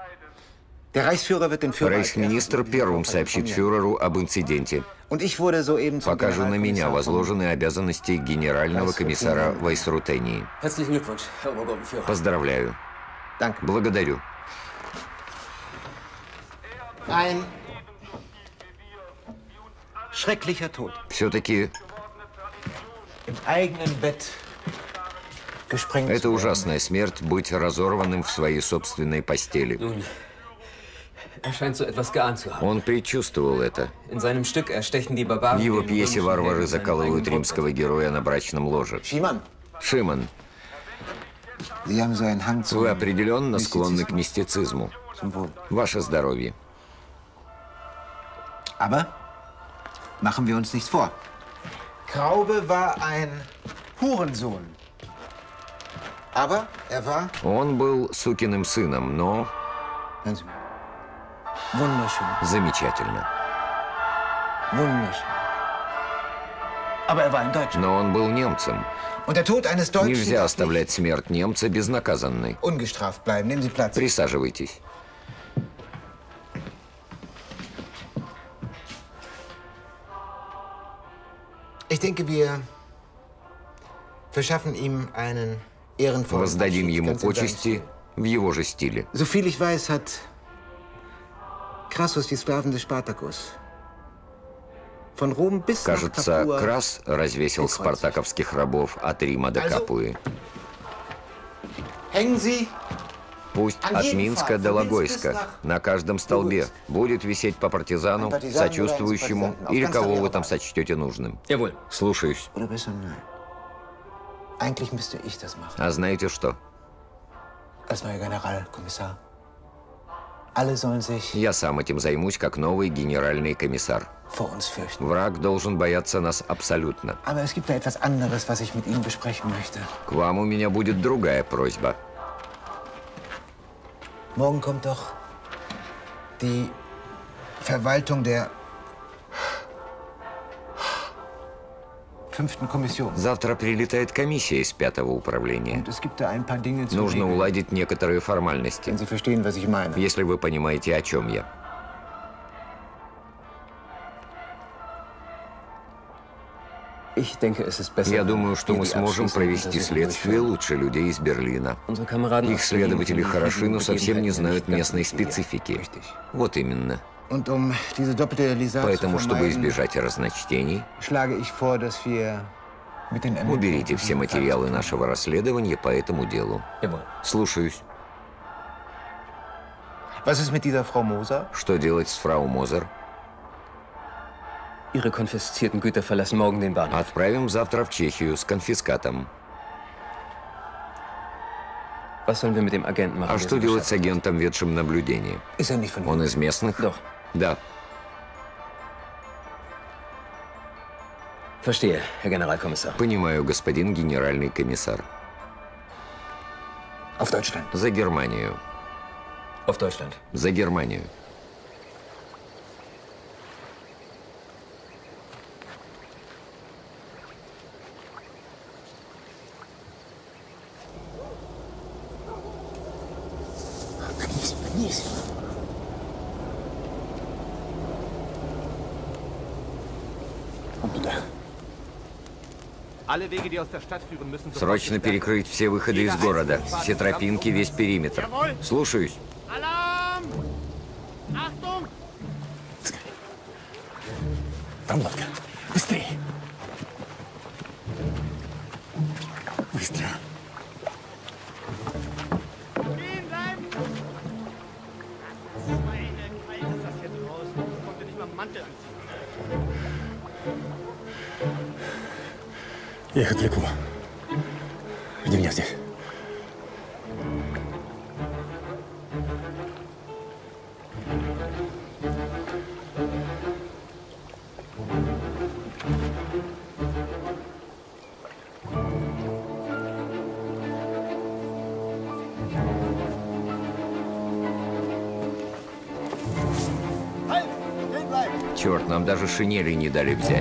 Рейхсминистр первым сообщит фюреру об инциденте. Покажу на меня возложенные обязанности генерального комиссара Вайсрутении. Поздравляю. Благодарю. Все-таки это ужасная смерть быть разорванным в своей собственной постели. Он предчувствовал это. В его пьесе варвары закалывают римского героя на брачном ложе. Шиман, вы определенно склонны к мистицизму. Ваше здоровье. Aber machen wir uns nichts vor. Graube war ein Hurensohn. Aber er war... Он был сукиным сыном, но... Замечательно. Но он был немцем. Нельзя оставлять смерть немца безнаказанной. Присаживайтесь. Воздадим ему почести в его же стиле. Кажется, Крас развесил спартаковских рабов от Рима до Капуи. Пусть от Минска до Логойска на каждом столбе будет висеть по партизану, сочувствующему, или кого вы там сочтете нужным. Слушаюсь. А знаете что? Я сам этим займусь, как новый генеральный комиссар. Враг должен бояться нас абсолютно. К вам у меня будет другая просьба. Morgen kommt doch die Verwaltung der fünften Kommission. Завтра прилетает комиссия из пятого управления. Нужно уладить некоторые формальности. Если вы понимаете, о чем я. Я думаю, что мы сможем провести следствие лучше людей из Берлина. Их следователи хороши, но совсем не знают местной специфики. Вот именно. Поэтому, чтобы избежать разночтений, уберите все материалы нашего расследования по этому делу. Слушаюсь. Что делать с фрау Мозер? Ihre konfiszierten Güter verlassen morgen den Bahnhof. Отправим завтра в Чехию с конфискатом. Was sollen wir mit dem Agenten machen? А что делать с агентом, ведшим наблюдение? Он из местных? Да. Verstehe, Herr Generalkommissar. Понимаю, господин генеральный комиссар. Auf Deutschland. За Германию. Auf Deutschland. За Германию. Срочно перекрыть все выходы из города, все тропинки, весь периметр. Слушаюсь. Проводка. Быстрее. Быстро. Я их отвлеку. Жди меня здесь. Черт, нам даже шинели не дали взять.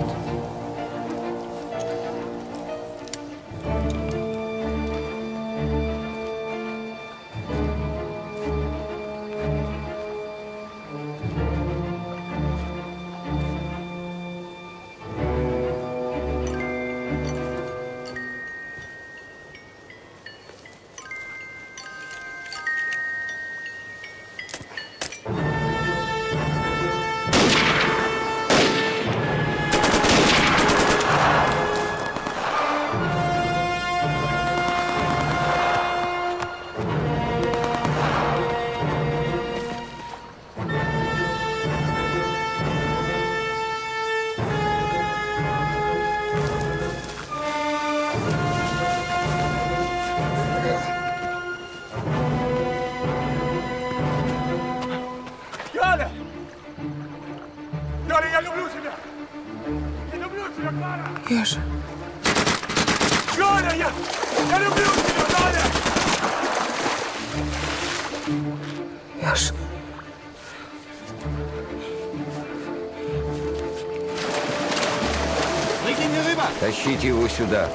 Яша. Галя, я, я люблю тебя, Галя! Яша. Тащите его сюда.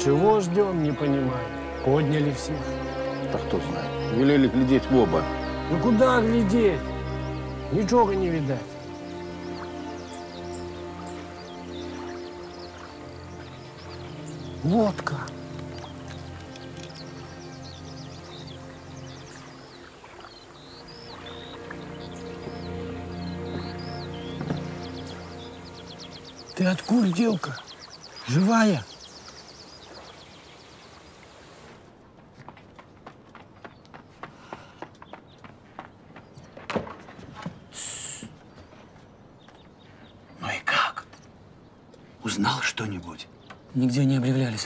Чего ждем, не понимаю. Подняли всех. Да кто знает. Велели глядеть в оба. Ну куда глядеть? Ничего не видать. Водка. Ты откуда, девка? Живая? Ну и как? Узнал что-нибудь? Нигде не объявлялись.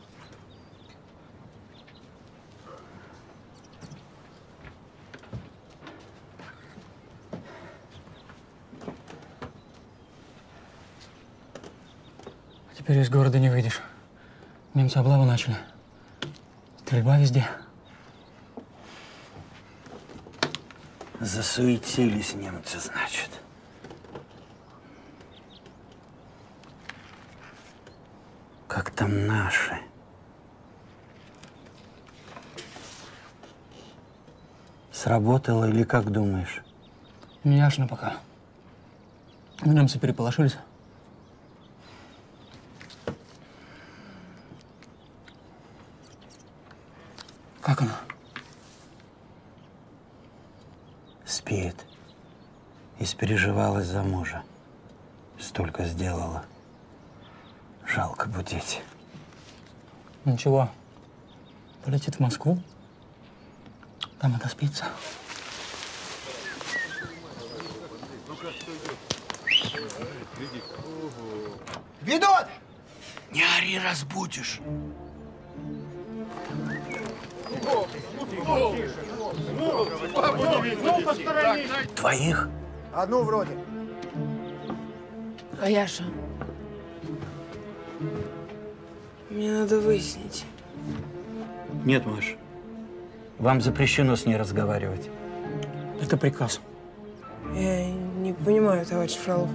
Теперь из города не выйдешь. Немцы облаву начали. Стрельба везде. Засуетились немцы, значит. Как там наши? Сработало или как думаешь? Няшно пока. Немцы переполошились. Как она? Спит. Испереживалась за мужа. Столько сделала. Жалко будить. Ничего. Полетит в Москву. Там отоспится. Ведут! Не ори, разбудишь. Твоих? Одну вроде. А Яша? Мне надо выяснить. Нет, Маш. Вам запрещено с ней разговаривать. Это приказ. Я не понимаю, товарищ Фролов.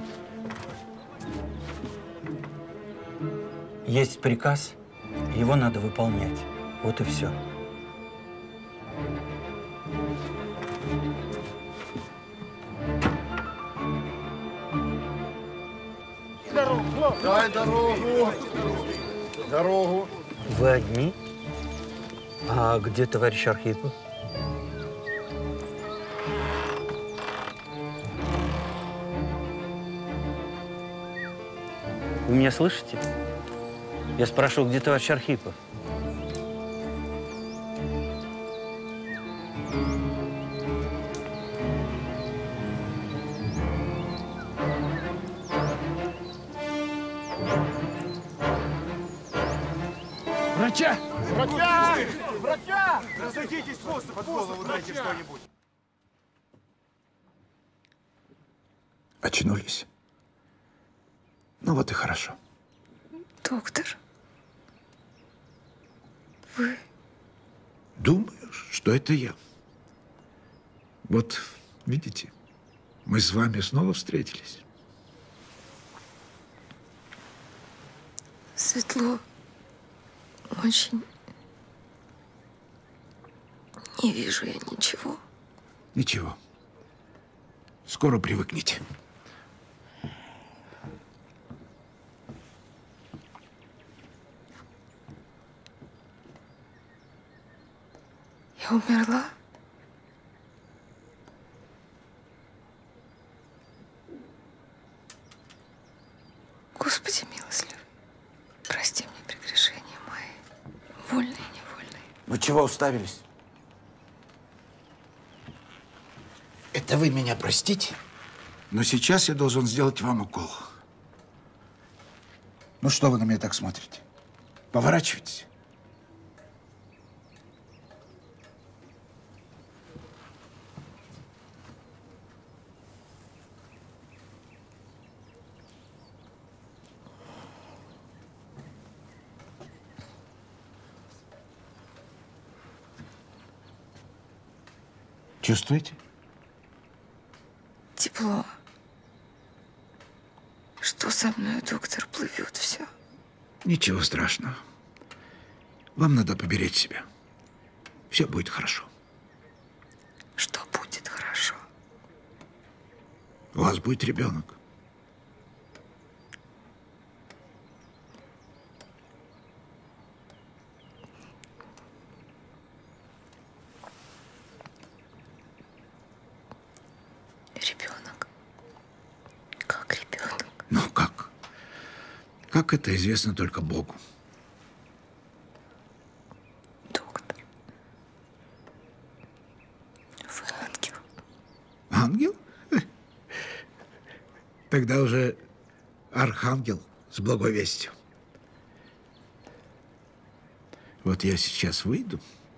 Есть приказ, его надо выполнять. Вот и все. Дай дорогу. Дорогу. Вы одни? А где товарищ Архипов? Вы меня слышите? Я спрашивал, где товарищ Архипов? Врача! Врача! Врача! Разойдитесь, способ под голову дайте что-нибудь. Очнулись? Ну вот и хорошо. Доктор, вы... Думаю, что это я. Вот, видите, мы с вами снова встретились. Светло. Очень. Не вижу я ничего. Ничего. Скоро привыкнете. Я умерла? Господи милостливый, прости мне прегрешения мои, вольные и невольные. Вы чего уставились? Это вы меня простите, но сейчас я должен сделать вам укол. Ну что вы на меня так смотрите? Поворачивайтесь. Чувствуете? Тепло. Что со мной, доктор, плывет все? Ничего страшного. Вам надо поберечь себя. Все будет хорошо. Что будет хорошо? У вас будет ребенок. Ребенок? Как ребенок? Ну как? Как это известно только Богу. Ангел? Тогда уже архангел с благой вестью. Вот я сейчас выйду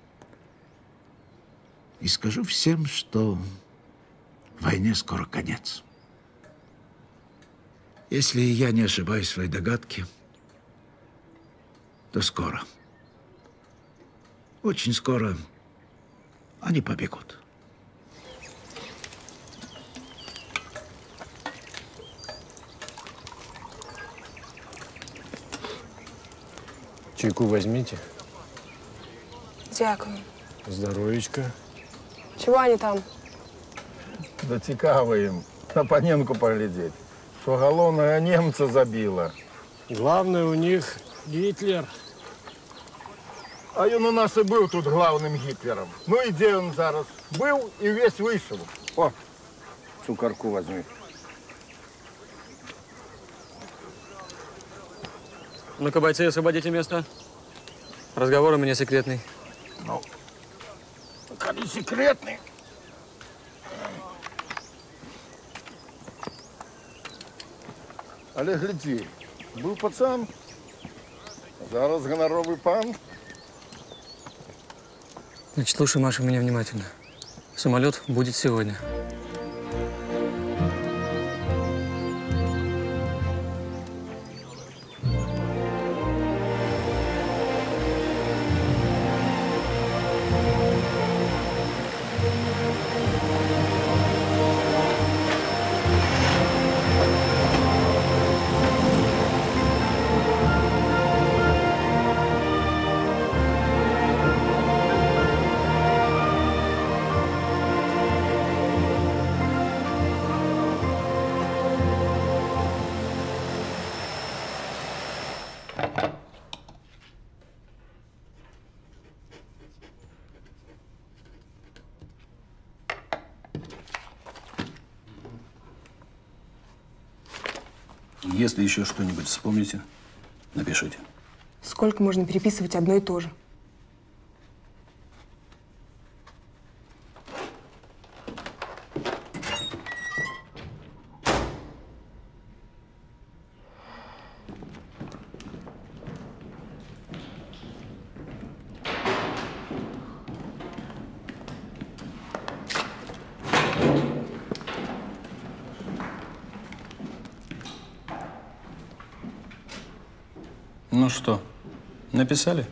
и скажу всем, что войне скоро конец. Если я не ошибаюсь в своей догадке, то скоро, очень скоро они побегут. Чайку возьмите. Дякую. Здоровечко. Чего они там? Да цікаво їм на паненку поглядеть, що головного немца забила. Главное у них Гитлер. А він у нас і був тут главним Гітлером. Ну і де він зараз? Був і весь вийшов. О, цукорку возьми. Ну-ка, бойцы, освободите место. Разговор у меня секретный. Ну, коли секретный. Але гляди, був пацан, зараз гоноровый пан. Значит, слушай, Маша, меня внимательно. Самолет будет сегодня. Если еще что-нибудь вспомните, напишите. Сколько можно переписывать одно и то же? Ну что, написали?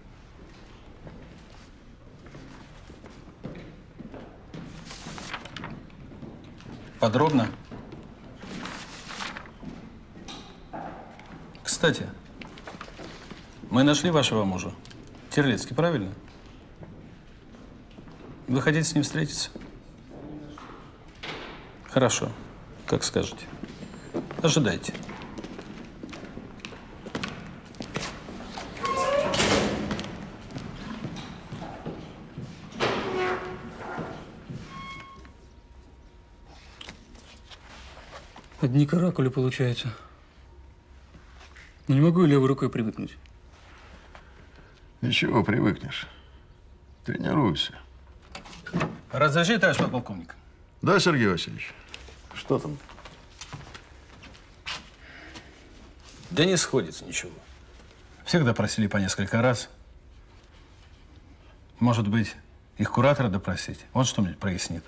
Подробно? Кстати, мы нашли вашего мужа. Терлецкий, правильно? Вы хотите с ним встретиться? Хорошо, как скажете. Ожидайте. Одни каракули получается. Но не могу левой рукой привыкнуть. Ничего, привыкнешь. Тренируйся. Разреши, товарищ подполковник. Да, Сергей Васильевич. Что там? Да не сходится ничего. Всех допросили по несколько раз. Может быть, их куратора допросить? Он что-нибудь прояснит.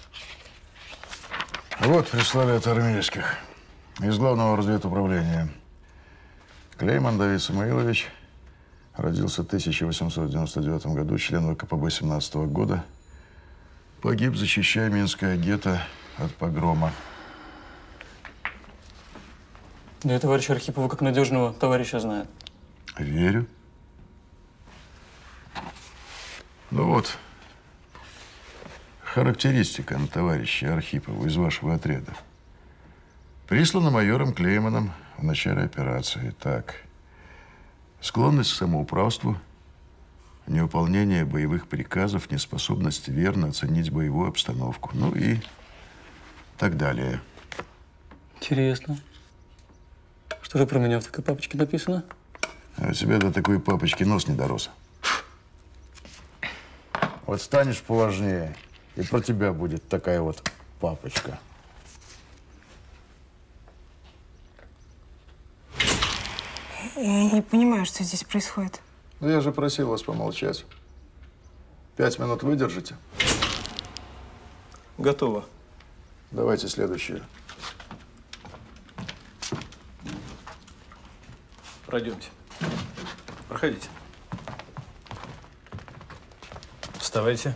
Вот, прислали от армейских. Из главного разведуправления. Клейман Давид Самоилович родился в тысяча восемьсот девяносто девятом году, член ВКПБ семнадцатого года. Погиб, защищая Минское гетто от погрома. Да я товарища Архипова как надежного товарища знаю. Верю. Ну вот, характеристика на товарища Архипова из вашего отряда. Прислана майором Клейманом в начале операции. Так, склонность к самоуправству, невыполнение боевых приказов, неспособность верно оценить боевую обстановку. Ну и так далее. Интересно. Что же про меня в такой папочке написано? А у тебя до такой папочки нос не дорос. Вот станешь поважнее, и про тебя будет такая вот папочка. Я не понимаю, что здесь происходит. Ну, я же просил вас помолчать. Пять минут выдержите? Готово. Давайте следующее. Пройдемте. Проходите. Вставайте.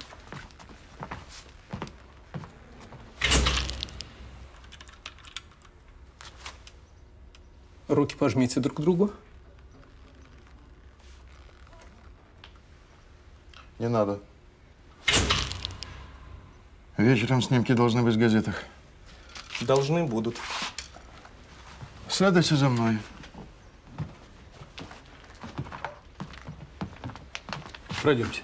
Руки пожмите друг к другу. Не надо. Вечером снимки должны быть в газетах. Должны будут. Следуйте за мной. Пройдемте.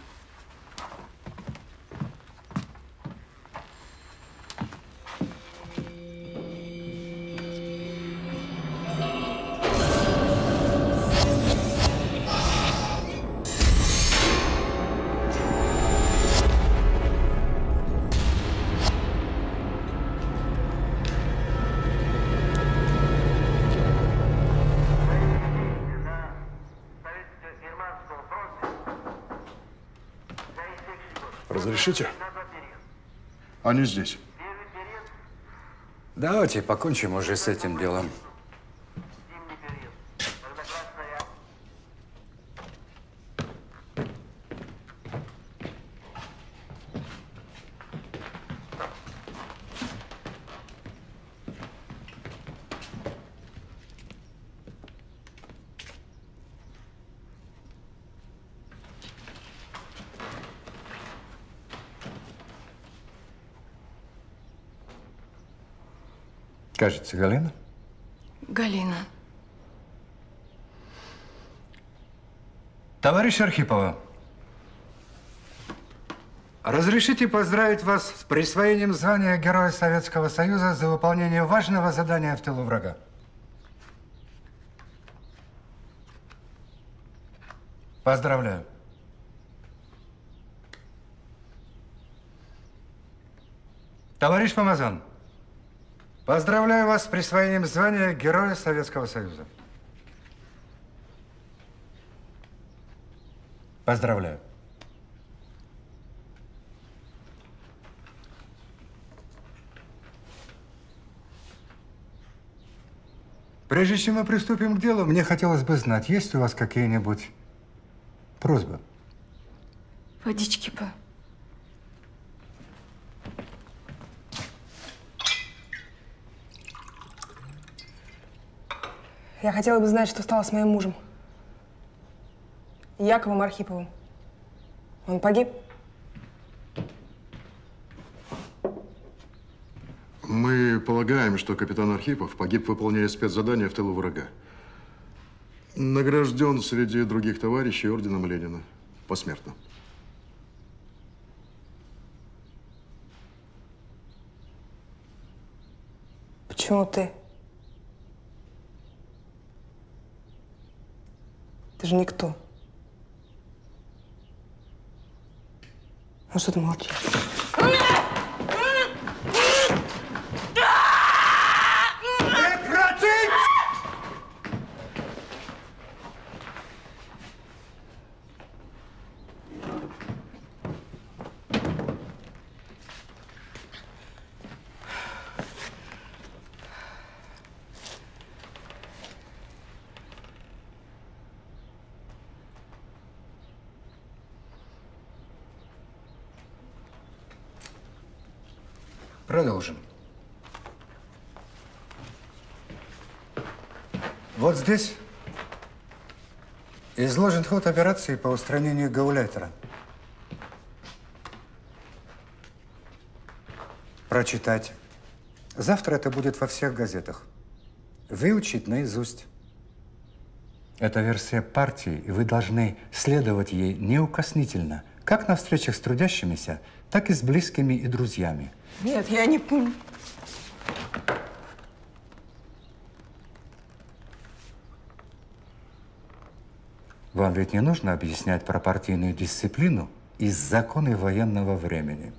Разрешите? Они здесь. Давайте покончим уже с этим делом. Кажется, Галина? Галина. Товарищ Архипова, разрешите поздравить вас с присвоением звания Героя Советского Союза за выполнение важного задания в тылу врага. Поздравляю. Товарищ Помазан, поздравляю вас с присвоением звания Героя Советского Союза. Поздравляю. Прежде чем мы приступим к делу, мне хотелось бы знать, есть у вас какие-нибудь просьбы? Водички бы. Я хотела бы знать, что стало с моим мужем. Яковом Архиповым. Он погиб? Мы полагаем, что капитан Архипов погиб, выполняя спецзадание в тылу врага. Награжден среди других товарищей орденом Ленина. Посмертно. Почему ты? Ты же никто. Ну что ты молчишь? Прекратить! Продолжим. Вот здесь изложен ход операции по устранению гауляйтера. прочитать. Завтра это будет во всех газетах. Выучить наизусть. Это версия партии, и вы должны следовать ей неукоснительно, как на встречах с трудящимися, так и с близкими и друзьями. Нет, я не помню. Вам ведь не нужно объяснять про партийную дисциплину и законы военного времени.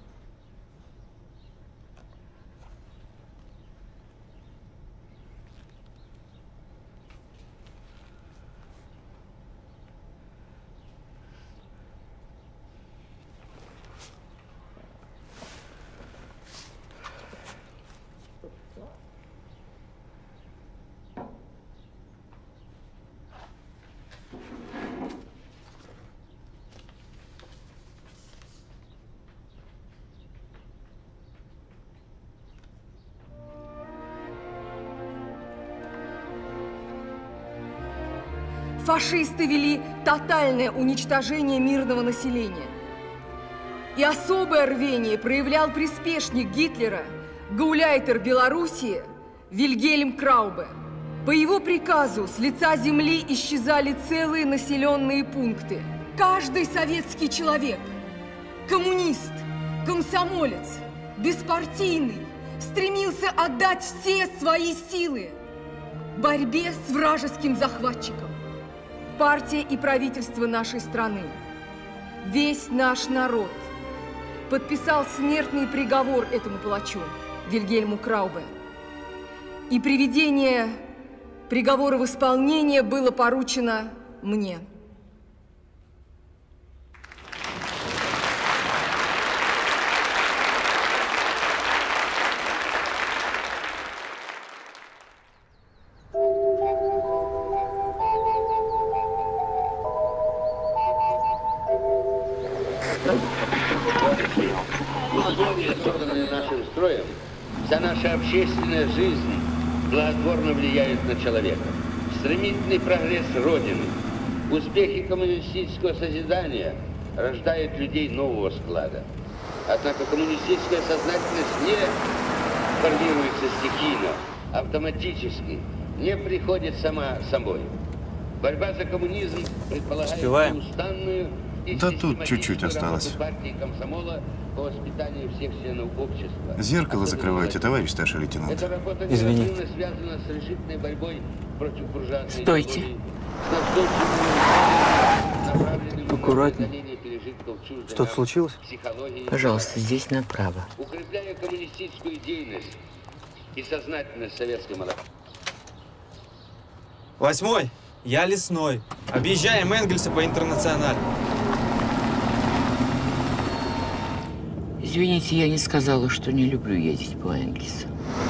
Фашисты вели тотальное уничтожение мирного населения. И особое рвение проявлял приспешник Гитлера, гауляйтер Белоруссии Вильгельм Краубе. По его приказу с лица земли исчезали целые населенные пункты. Каждый советский человек, коммунист, комсомолец, беспартийный, стремился отдать все свои силы в борьбе с вражеским захватчиком. Партия и правительство нашей страны, весь наш народ подписал смертный приговор этому палачу, Вильгельму Краубе. И приведение приговора в исполнение было поручено мне. Условия, созданные нашим строем, вся наша общественная жизнь благотворно влияет на человека. Стремительный прогресс Родины, успехи коммунистического созидания рождают людей нового склада. Однако коммунистическая сознательность не формируется стихийно, автоматически, не приходит сама собой. Борьба за коммунизм предполагает Успеваем? неустанную и Да тут чуть-чуть осталось. партии комсомола по воспитанию всех членов общества. Зеркало закрывайте, товарищ старший лейтенант. Эта работа Извини. неразрывно связана с решительной борьбой против буржуазной Стойте. теории, с настойчивым направленным на Аккуратней. устранение пережитков чуждой Что-то нам случилось? психологии. Пожалуйста, здесь направо. Укрепляя коммунистическую идейность и сознательность советской молодежи. Восьмой. Я Лесной. Объезжаем Энгельса по интернационале. Извините, я не сказала, что не люблю ездить по Энгельсу.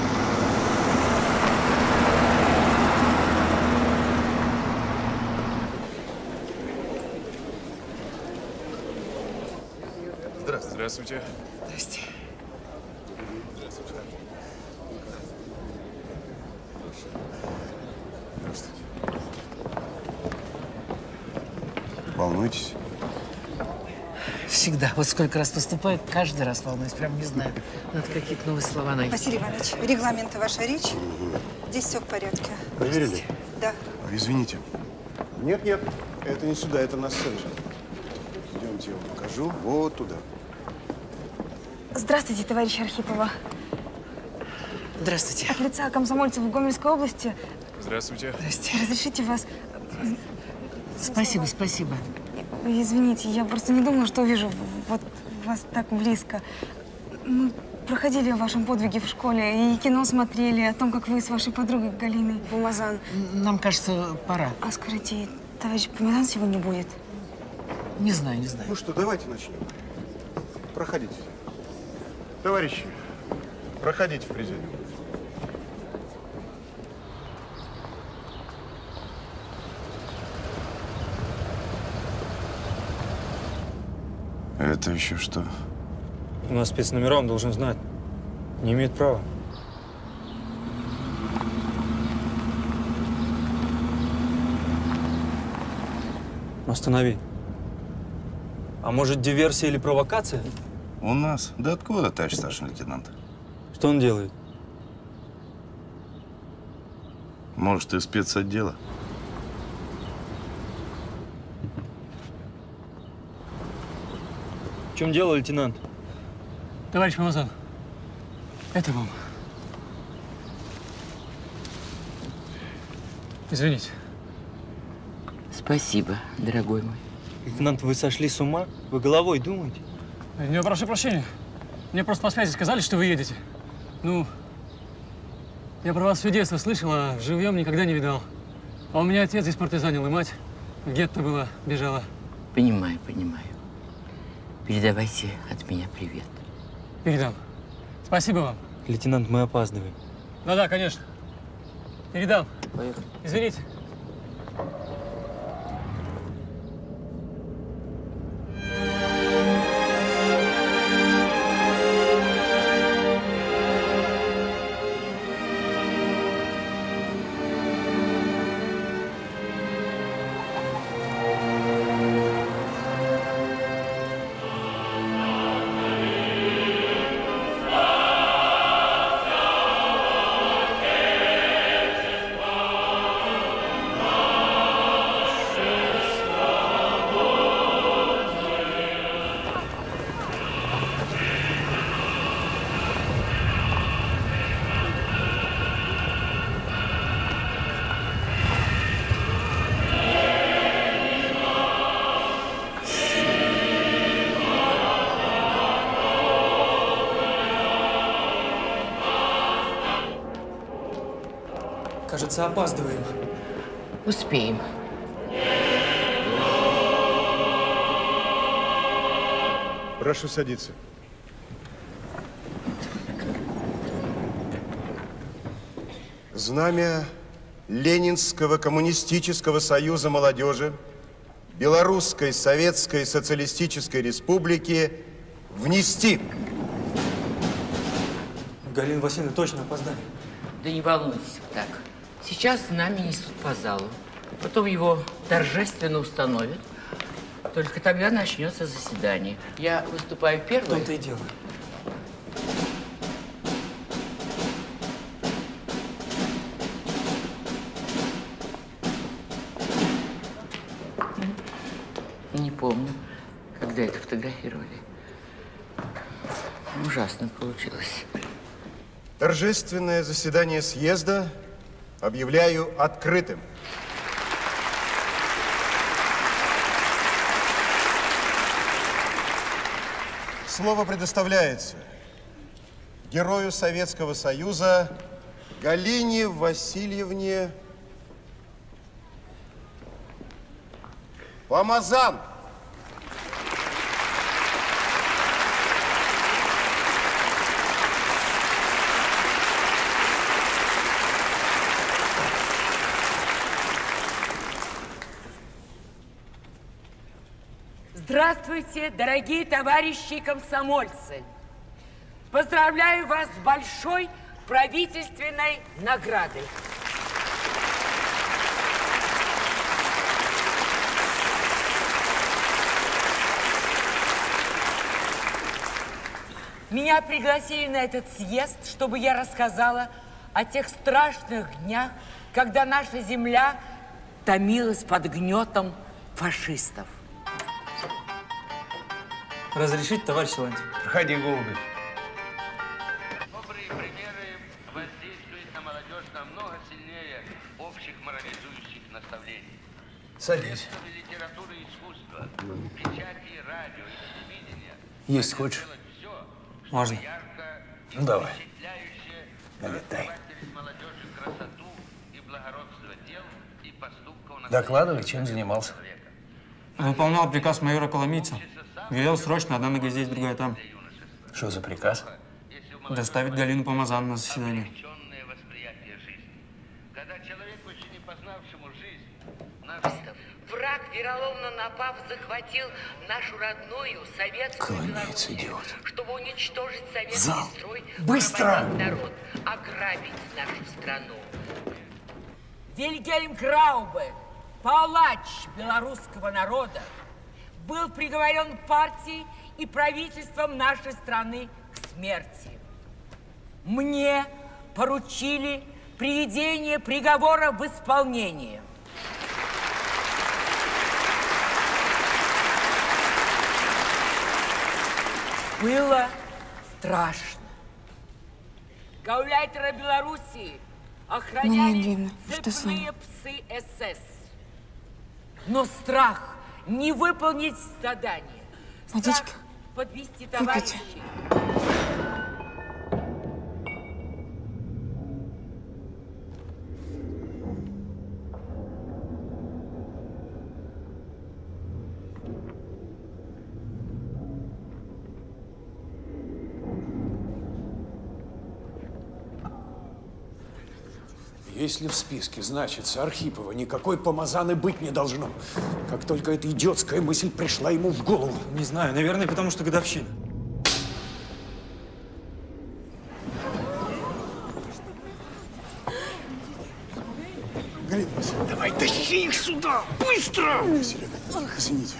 Здравствуйте. Здравствуйте. Здрасте. Здравствуйте. Волнуетесь? Всегда. Вот сколько раз поступает, каждый раз волнуюсь. Прям не знаю. Надо какие-то новые слова найти. Василий Иванович, регламент и ваша речь. Здесь все в порядке. Проверили? Да. Извините. Нет, нет, это не сюда, это на сцене. Идемте, я вам покажу. Вот туда. Здравствуйте, товарищ Архипова. Здравствуйте. От лица комсомольцев в Гомельской области. Здравствуйте. Здрасте. Разрешите вас... Спасибо, спасибо. Извините, я просто не думала, что увижу вот вас так близко. Мы проходили о вашем подвиге в школе и кино смотрели о том, как вы с вашей подругой Галиной Бумазан. Нам кажется, пора. А скажите, товарищ Бумазан сегодня будет? Не знаю, не знаю. Ну что, давайте начнем. Проходите. Товарищи, проходите в президиум. Это еще что? У нас спецномера, он должен знать. Не имеет права. Останови. А может, диверсия или провокация? У нас? Да откуда, товарищ старший лейтенант? Что он делает? Может, из спецотдела? В чем дело, лейтенант? Товарищ Помазан, это вам. Извините. Спасибо, дорогой мой. Лейтенант, вы сошли с ума? Вы головой думаете? Не, прошу прощения. Мне просто по связи сказали, что вы едете. Ну, я про вас все детство слышал, а живьем никогда не видал. А у меня отец из партизанил, и мать в гетто была, бежала. Понимаю, понимаю. Передавайте от меня привет. Передам. Спасибо вам. Лейтенант, мы опаздываем. Да-да, конечно. Передам. Поехали. Извините. Кажется, опаздываем. Успеем. Прошу садиться. Знамя Ленинского коммунистического союза молодежи Белорусской Советской Социалистической Республики внести. Галина Васильевна, точно опоздали. Да не волнуйтесь вы так. Сейчас знамя несут по залу. Потом его торжественно установят. Только тогда начнется заседание. Я выступаю первой. В том-то и дело. Не помню, когда это фотографировали. Ужасно получилось. Торжественное заседание съезда объявляю открытым. Слово предоставляется герою Советского Союза Галине Васильевне Помазан. Здравствуйте, дорогие товарищи комсомольцы! Поздравляю вас с большой правительственной наградой. Меня пригласили на этот съезд, чтобы я рассказала о тех страшных днях, когда наша земля томилась под гнетом фашистов. Разрешите, товарищ Силантьев? Проходи, Голубев. Добрые примеры воздействуют на молодежь намного сильнее общих морализующих наставлений. Садись. Литература и искусство, печати, радио и телевидение. Есть хочешь? Можно. Ну, давай. Налетай. Докладывай, чем занимался. Выполнял приказ майора Коломийца. Велел срочно, одна нога здесь, другая там. Что за приказ? Доставить Галину Помазан на заседание. Враг, вероломно напав, захватил нашу родную советскую Коломеец, идиот. чтобы уничтожить советский Зал. строй, Быстро! порабощить народ, ограбить нашу страну. Вильгельм Граубе, палач белорусского народа, был приговорен партией и правительством нашей страны к смерти. мне поручили приведение приговора в исполнение. Было страшно. Гауляйтера Белоруссии охраняли цепные псы СС. Но страх не выполнить задание, страх подвести товарищей. Если в списке значится Архипова, никакой Помазаны быть не должно. Как только эта идиотская мысль пришла ему в голову. Не знаю, наверное, потому что годовщина. Галина Васильевна, давай тащи их сюда! Быстро! Серега, извините.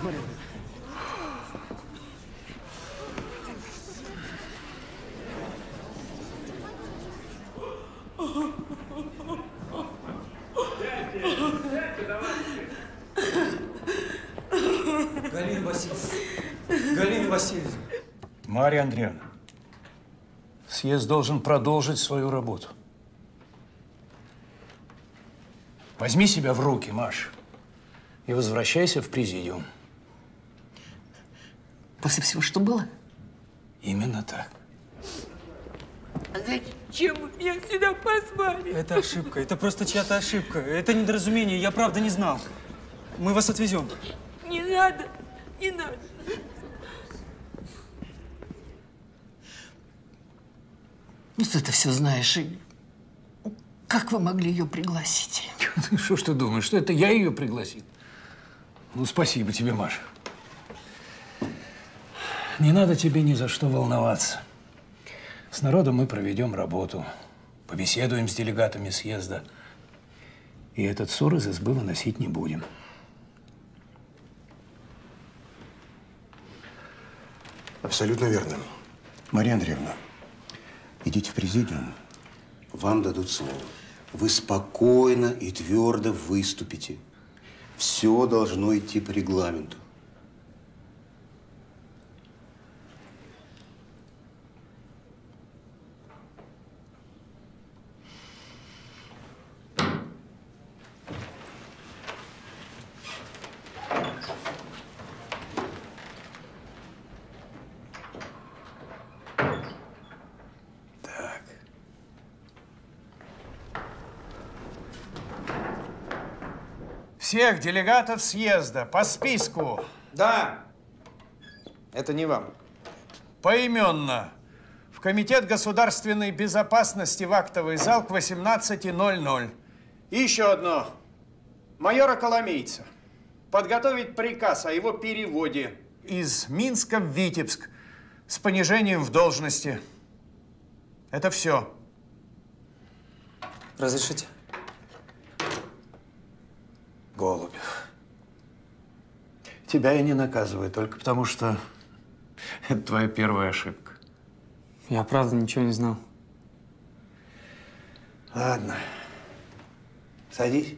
Галина Васильевна. Галина Васильевна. Марья Андреевна, съезд должен продолжить свою работу. Возьми себя в руки, Маш, и возвращайся в президиум. После всего, что было? Именно так. Зачем вы меня сюда позвали? Это ошибка, это просто чья-то ошибка. Это недоразумение, я правда не знал. Мы вас отвезем. Не надо, не надо. Ну, ты это все знаешь. И как вы могли ее пригласить? Что ж ты думаешь, что это я ее пригласил? Ну, спасибо тебе, Маша. Не надо тебе ни за что волноваться. С народом мы проведем работу, побеседуем с делегатами съезда. И этот ссор из избы выносить не будем. Абсолютно верно. Мария Андреевна, идите в президиум, вам дадут слово. Вы спокойно и твердо выступите. Все должно идти по регламенту. Всех делегатов съезда по списку. Да. Это не вам. Поименно. В Комитет государственной безопасности в актовый зал к восемнадцати ноль-ноль. И еще одно. Майора Коломейца. Подготовить приказ о его переводе из Минска в Витебск с понижением в должности. Это все. Разрешите? Голубев. Тебя я не наказываю, только потому что это твоя первая ошибка. Я правда ничего не знал. Ладно. Садись.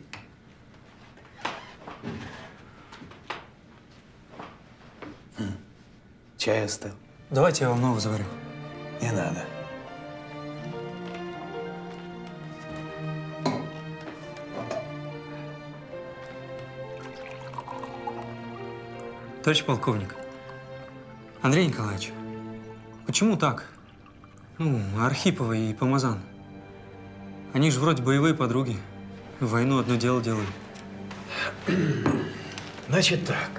Чай остыл. Давайте я вам новый заварю. Не надо. Товарищ полковник, Андрей Николаевич, почему так? Ну, Архипова и Помазан. Они же вроде боевые подруги. В войну одно дело делали. Значит так.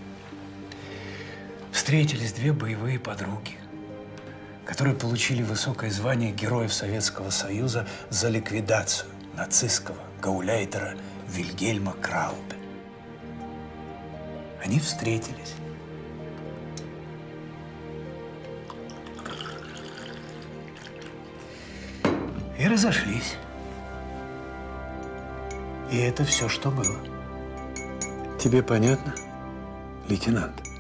Встретились две боевые подруги, которые получили высокое звание Героев Советского Союза за ликвидацию нацистского гауляйтера Вильгельма Краубе. Они встретились. И разошлись. И это все, что было. Тебе понятно, лейтенант?